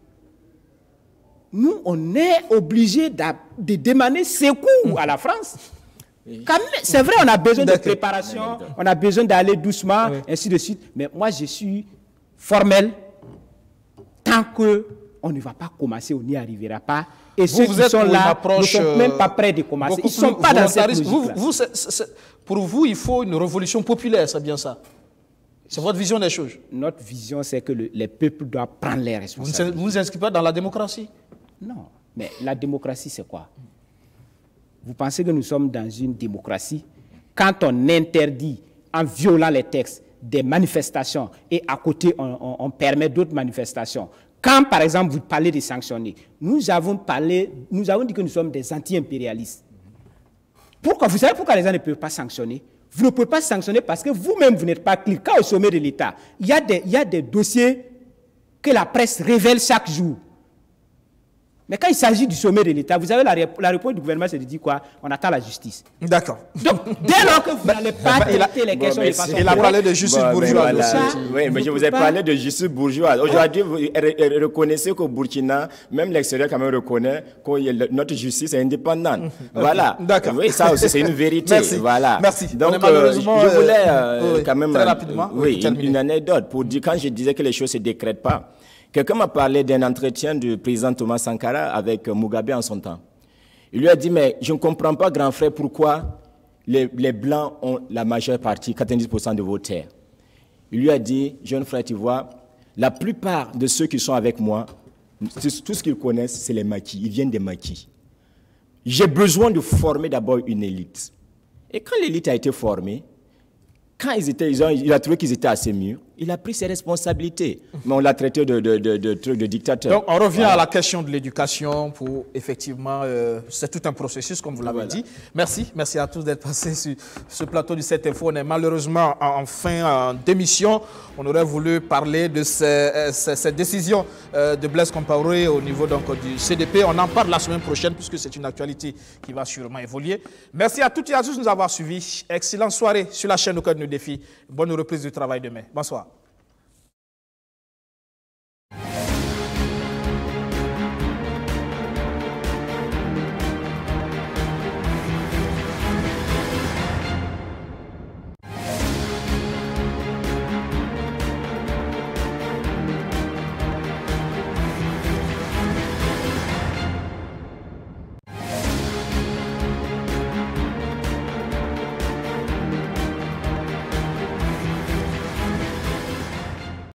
nous, on est obligés de demander secours à la France. C'est vrai, on a besoin de préparation, on a besoin d'aller doucement, oui. ainsi de suite. Mais moi, je suis formel. Tant qu'on ne va pas commencer, on n'y arrivera pas. Et vous, ceux vous qui sont là approche, ne sont même pas prêts de commencer. Ils ne sont pas dans cette logique-là. Vous, vous, pour vous, il faut une révolution populaire, c'est bien ça? C'est votre vision des choses? Notre vision, c'est que le, les peuples doivent prendre les responsabilités. Vous ne vous inscrivez pas dans la démocratie? Non. Mais la démocratie, c'est quoi? Vous pensez que nous sommes dans une démocratie quand on interdit, en violant les textes, des manifestations et à côté, on, on, on permet d'autres manifestations? Quand, par exemple, vous parlez de sanctionner, nous avons, parlé, nous avons dit que nous sommes des anti-impérialistes. Pourquoi? Vous savez pourquoi les gens ne peuvent pas sanctionner? Vous ne pouvez pas sanctionner parce que vous-même, vous n'êtes pas cliquant au sommet de l'État. Il y a des, il y a des dossiers que la presse révèle chaque jour. Mais quand il s'agit du sommet de l'État, vous avez la, la réponse du gouvernement, c'est de dire quoi? On attend la justice. D'accord. Donc, dès lors que vous n'allez pas traiter les questions bon, de façon... Il a parlé de justice bon, bourgeoise. Voilà. Oui, mais je vous ai pas... parlé de justice bourgeoise. Aujourd'hui, vous reconnaissez qu'au Burkina, même l'extérieur quand même reconnaît que notre justice est indépendante. Voilà. D'accord. Oui, ça aussi, c'est une vérité. Merci. Voilà. Merci. Donc, malheureusement, euh, je voulais euh, oui, quand même... Très rapidement. Euh, oui, une, une anecdote pour dire, quand je disais que les choses ne se décrètent pas, quelqu'un m'a parlé d'un entretien du président Thomas Sankara avec Mugabe en son temps. Il lui a dit, mais je ne comprends pas, grand frère, pourquoi les, les Blancs ont la majeure partie, quatre-vingt-dix pour cent de vos terres. Il lui a dit, jeune frère, tu vois, la plupart de ceux qui sont avec moi, tout ce qu'ils connaissent, c'est les maquis. Ils viennent des maquis. J'ai besoin de former d'abord une élite. Et quand l'élite a été formée, quand ils étaient, ils ont, il a trouvé qu'ils étaient assez mûrs, il a pris ses responsabilités. Mais on l'a traité de, de, de, de, de, de dictateur. Donc, on revient voilà. à la question de l'éducation pour, effectivement, euh, c'est tout un processus, comme vous l'avez voilà. dit. Merci. Merci à tous d'être passés sur ce plateau du sept info. On est malheureusement en fin d'émission. On aurait voulu parler de ces, ces, ces décisions euh, de Blaise Compaoré au niveau donc, du C D P. On en parle la semaine prochaine, puisque c'est une actualité qui va sûrement évoluer. Merci à toutes et à tous de nous avoir suivis. Excellente soirée sur la chaîne Au Cœur de nos défis. Bonne reprise du travail demain. Bonsoir.